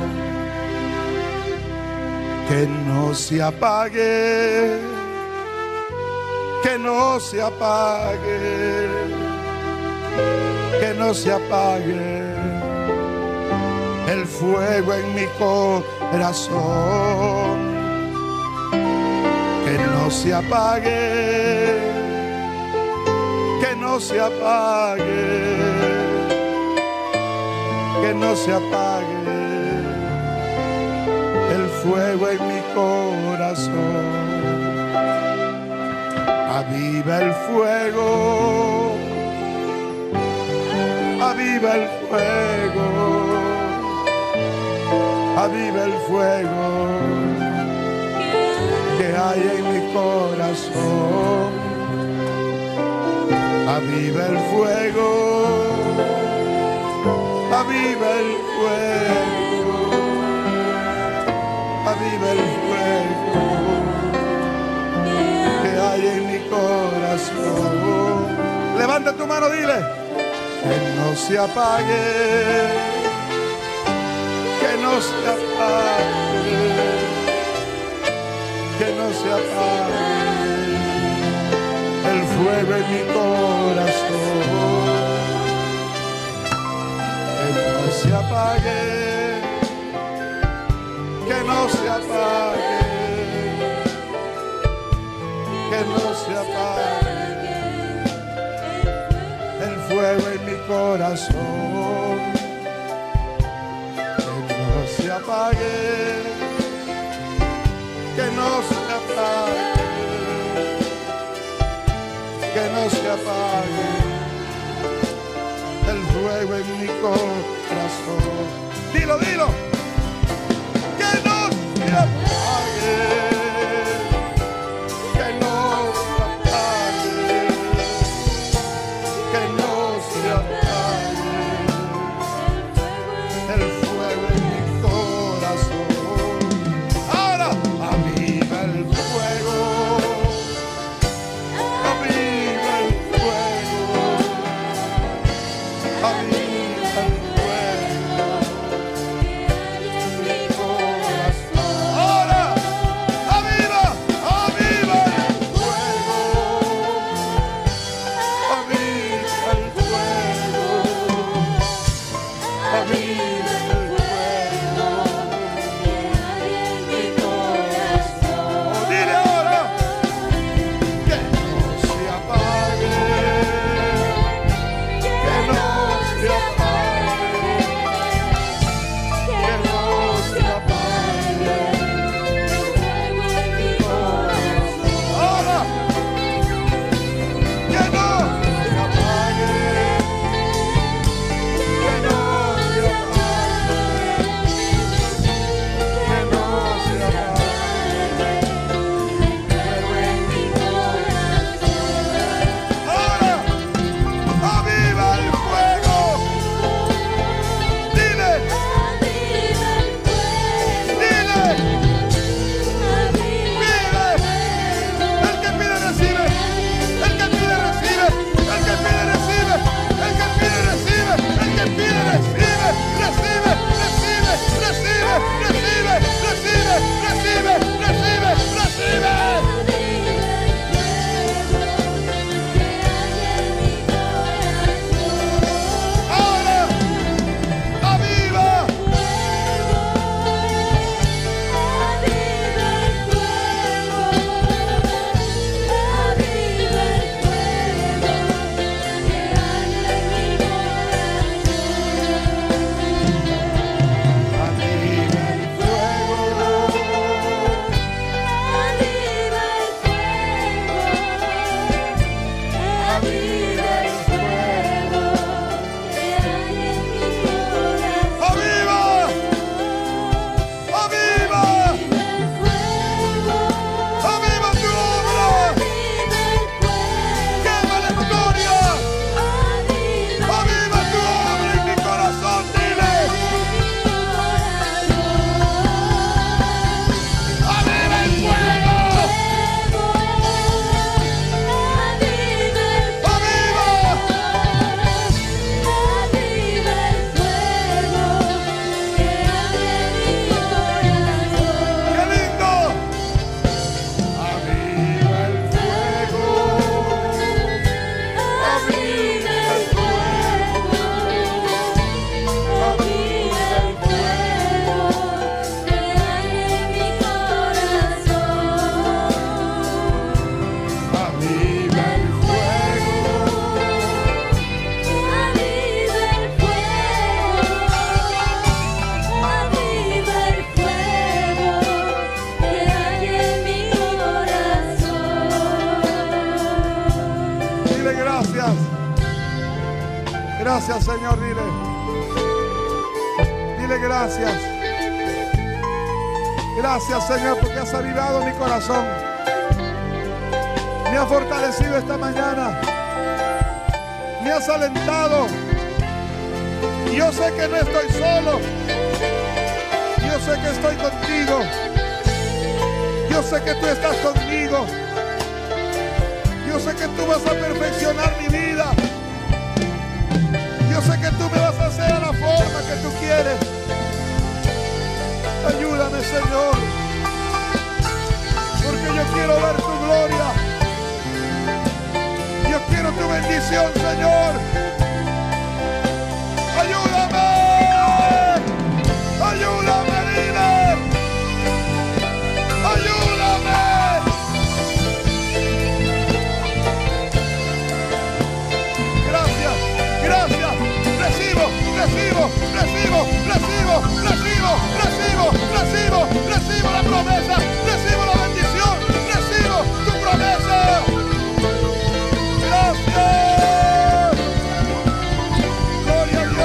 que no se apague, que no se apague, que no se apague el fuego en mi corazón, que no se apague, que no se apague, que no se apague el fuego en mi corazón. Aviva el fuego, aviva el fuego, aviva el fuego que hay en mi corazón. Aviva el fuego, aviva el fuego, aviva el fuego que hay en mi corazón. Levanta tu mano, dile: que no se apague, que no se apague, que no se apague el fuego en mi corazón. Se apague, que no se apague, que no se apague el fuego en mi corazón, que no se apague, que no se apague, que no se apague el fuego fuego en mi corazón. Dilo, dilo. Que no se apague, que no se apague, que no se apague el fuego en mi corazón. Ahora aviva el fuego, aviva el fuego, aviva el fuego en mi corazón. Ahora aviva, aviva el fuego, aviva el fuego, aviva el fuego en mi corazón. Dile ahora que no se apague, que no se apague, que no se apague mi corazón. Ahora que no se apague, que no se apague, que no se apague en mi corazón. Ahora aviva el fuego. Dile, dile, pide. El que pide recibe, el que pide recibe, el que pide recibe, el que pide recibe, el que pide recibe, recibe, recibe, recibe, recibe, recibe, recibe, recibe, recibe. Ahora aviva, aviva el fuego, aviva el fuego, aviva, aviva, aviva tu obra, quémale gloria, aviva tu obra en mi corazón, dile, aviva el fuego, aviva, qué lindo, aviva el fuego, aviva el fuego, aviva el fuego, aviva el Dile gracias. Gracias, Señor, dile. Dile gracias. Gracias, Señor, porque has avivado mi corazón. Me has fortalecido esta mañana. Me has alentado. Yo sé que no estoy solo. Yo sé que estoy contigo. Yo sé que tú estás conmigo. Yo sé que tú vas a perfeccionar mi vida. Yo sé que tú me vas a hacer a la forma que tú quieres. Ayúdame, Señor, porque yo quiero ver tu gloria. Yo quiero tu bendición, Señor. Ayúdame. Ayúdame, dile. Ayúdame. Gracias, gracias. Recibo, recibo, recibo, recibo, recibo, recibo, recibo, recibo la promesa, recibo la bendición, recibo tu promesa. Gracias. Gloria a Dios.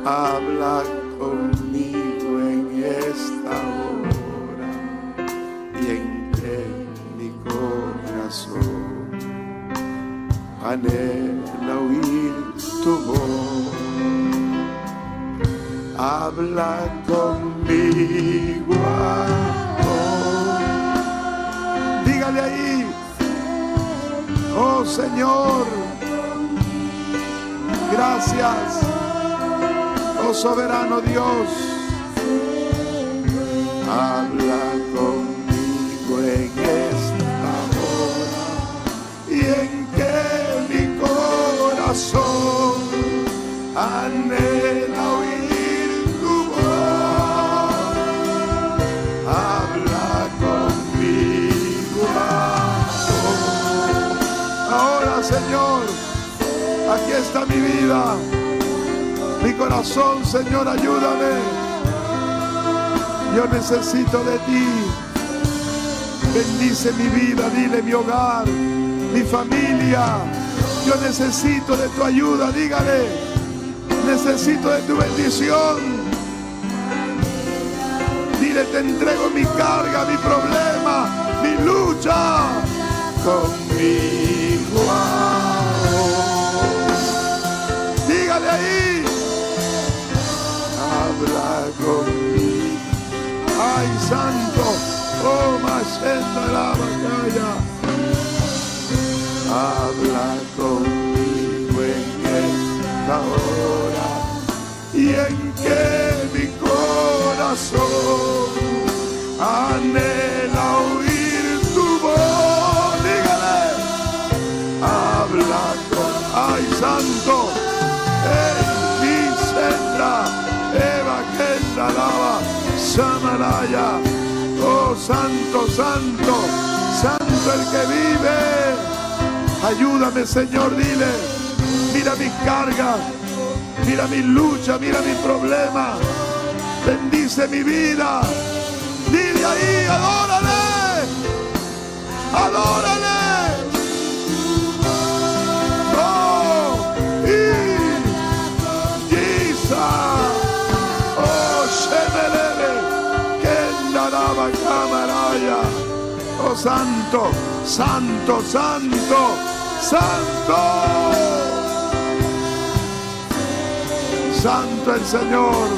habla conmigo en esta hora y en que mi corazón anhela oír tu voz. Habla conmigo ahora. Dígale ahí: oh Señor, gracias, oh soberano Dios. Habla conmigo en esta hora y en que mi corazón anhela oír tu voz. Habla conmigo ahora, Señor. Aquí está mi vida, mi corazón, Señor, ayúdame. Yo necesito de ti. Bendice mi vida, dile mi hogar, mi familia. Yo necesito de tu ayuda, dígale. Necesito de tu bendición. Dile: te entrego mi carga, mi problema, mi lucha. Conmigo ahora. Dígale ahí: habla conmigo. Ay, santo, oh, Machenda la batalla. Habla conmigo en esta hora y en que mi corazón anhela oír tu voz. Dígale: habla con, ay, santo, en mi senda, Eva que lava, Samaraya. Oh, santo, santo, santo el que vive. Ayúdame, Señor, dile. Mira mis cargas, mira mi lucha, mira mi problema. Bendice mi vida. Dile ahí: adórale, adórale. Oh, y Jesus, oh, Shemelele, que naraba camaraya. Oh, santo, santo, santo, santo. Santo el Señor.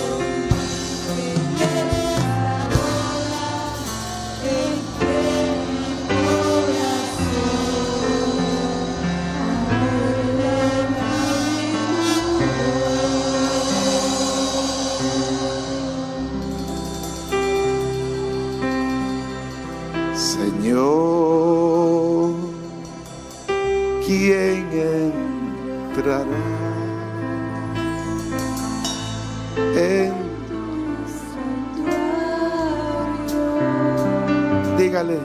Señor, ¿quién entrará en? Dígale: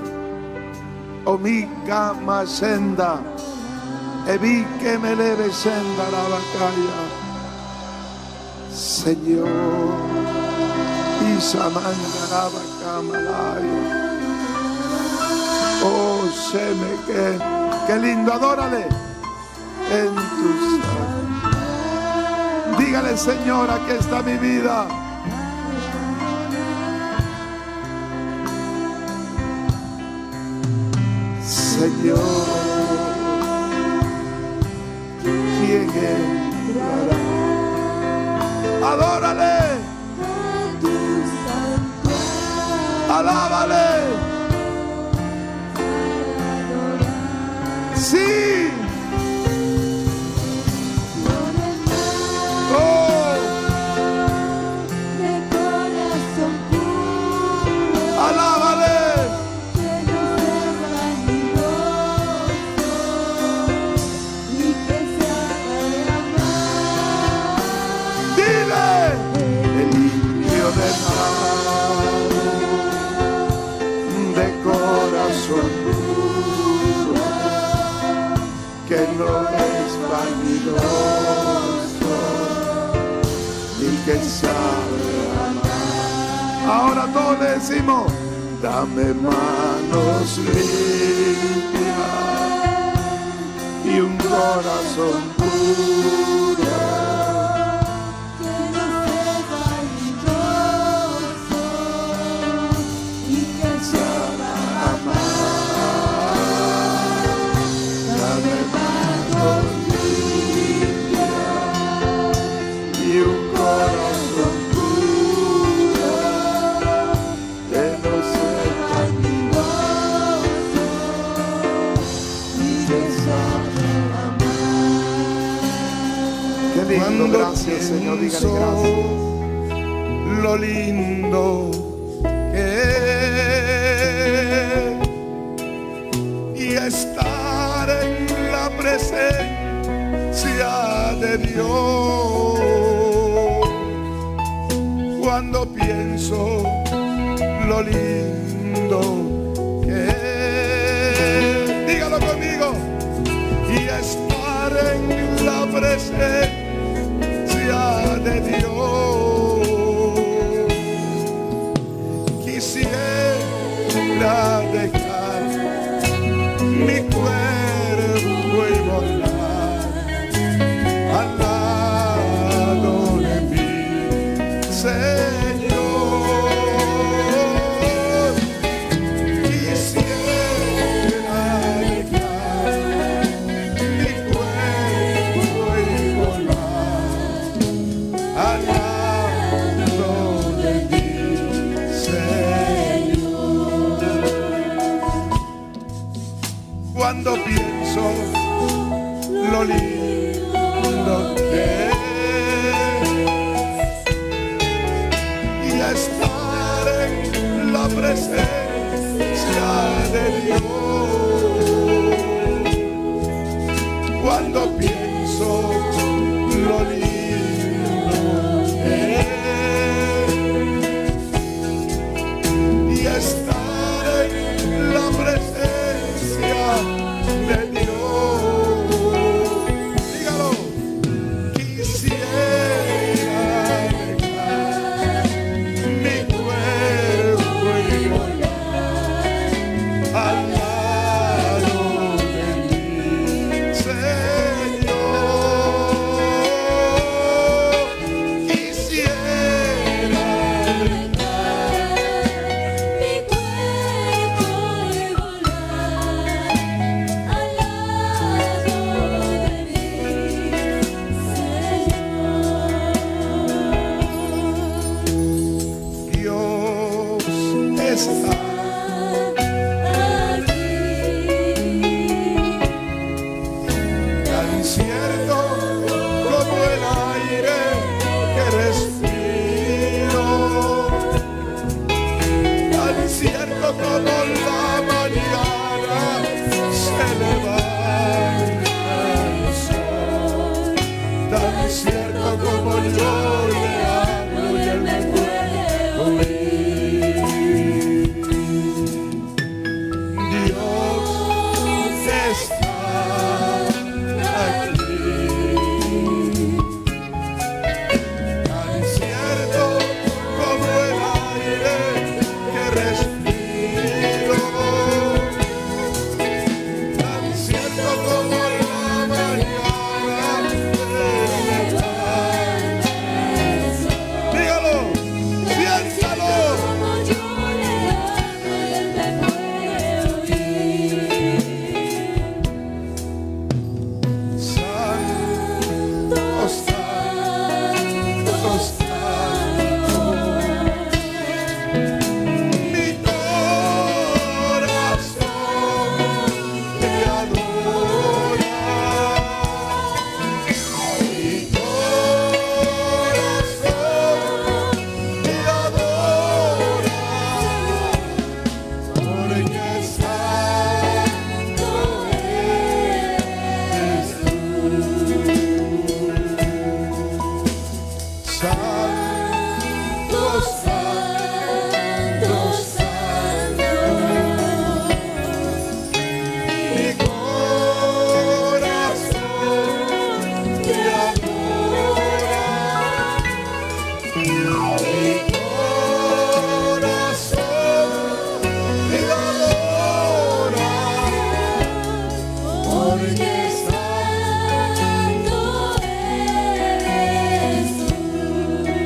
Omiga Masenda, Evi que me leve senda la batalla. Señor, Isamanda la bacamalaya. Oh, se me que, qué lindo, adórale en tus manos. Dígale: Señor, aquí está mi vida. Señor, ¿quién entrará? Adórale, alábale. Sí. Oh. Alábale. Dile: el limpio de mar, de corazón, que no es vanidoso, ni que sabe amar. Ahora todos le decimos: dame manos limpias y un corazón puro, corazón puro que no sepa ni gozo, ni que sabe amar. Qué lindo, Cuando gracias, Señor, dígale pienso gracias. lo lindo que es y estar en la presencia de Dios. Cuando pienso lo lindo que es, dígalo conmigo, y estar en la presencia de Dios. Quisiera dejar mi cuerpo y volar al lado de mi Señor. Quisiera dejar mi cuerpo y volar al lado de mi Señor. Cuando pienso lo lindo que es y estar en la presencia de Dios. Cuando pienso lo lindo que es y estar en la presencia de Dios. Dígalo. Quisiera dejar mi cuerpo y volar al lado de mi Señor. Quisiera Mi cuerpo y volar al lado de mi Señor. Dios está tan cierto como el aire que respiro, tan cierto como la mañana se levanta el sol, tan cierto como yo le hablo y él me puede oír. Dios está aquí, tan cierto como el aire que respiro, tan cierto como la mañana se levanta el sol. Dígalo, piénsalo. Como yo le hablo, él me puede oír. Santo, santo, santo, mi corazón te adora, mi corazón te adora, porque santo eres tú. Santo, santo, santo, mi corazón te adora, mi corazón te adora, porque santo eres tú.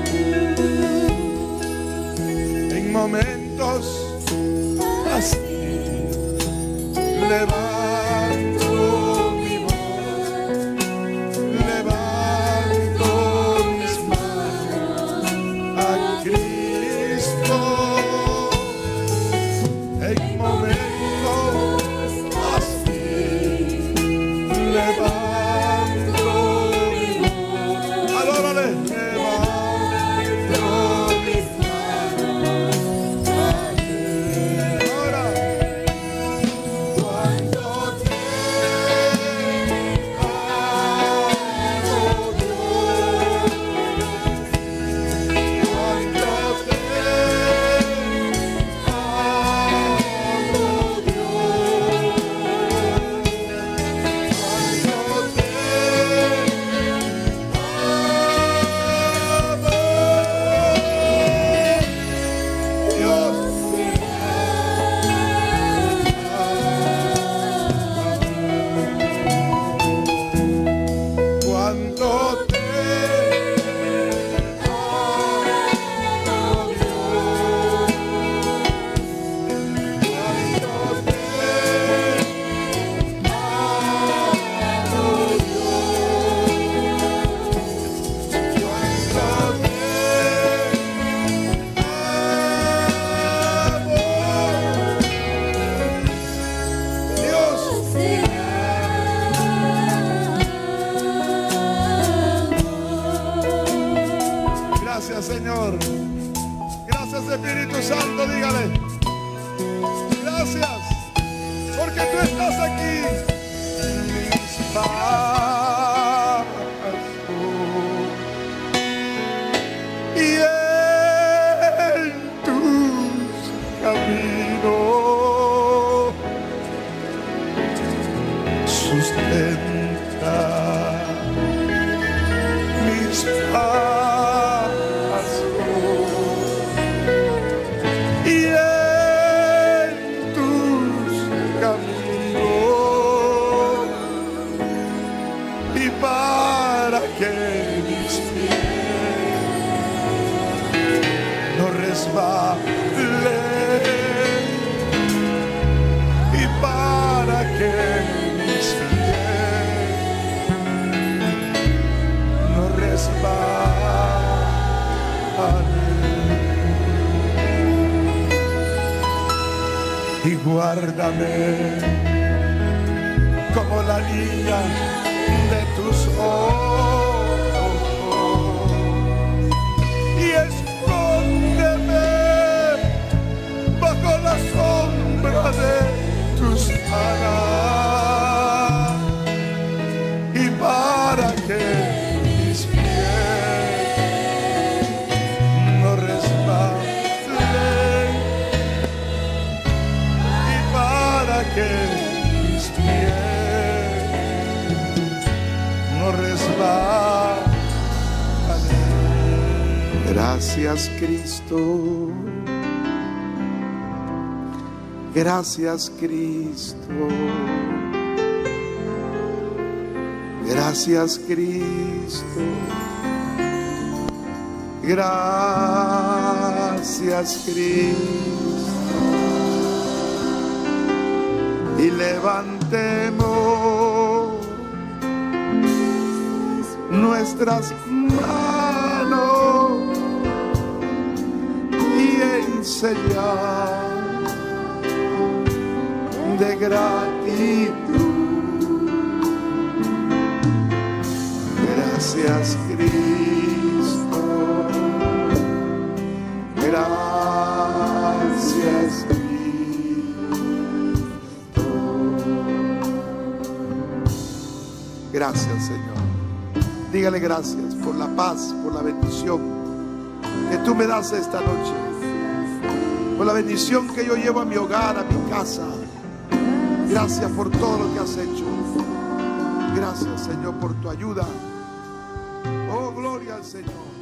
Gracias, Señor. Gracias, Espíritu Santo, dígale. Gracias, porque tú estás aquí. Mis pasos y en tus caminos sustenta mis pasos y en tus caminos, y para que mis pies no resbalen, y para que mis pies no resbalen, y guárdame como la niña de tus ojos, y escóndeme bajo la sombra de tus alas, y para que mis pies no resbalen, y para que mis pies no resbalen. Gracias, Cristo. Gracias, Cristo. Gracias, Cristo. Gracias, Cristo. Y levantemos nuestras manos y en señal de gratitud. Gracias, Cristo. Gracias, Cristo. Gracias, Señor. Dígale gracias por la paz, por la bendición que tú me das esta noche, por la bendición que yo llevo a mi hogar, a mi casa. Gracias por todo lo que has hecho. Gracias, Señor, por tu ayuda. Oh, gloria al Señor.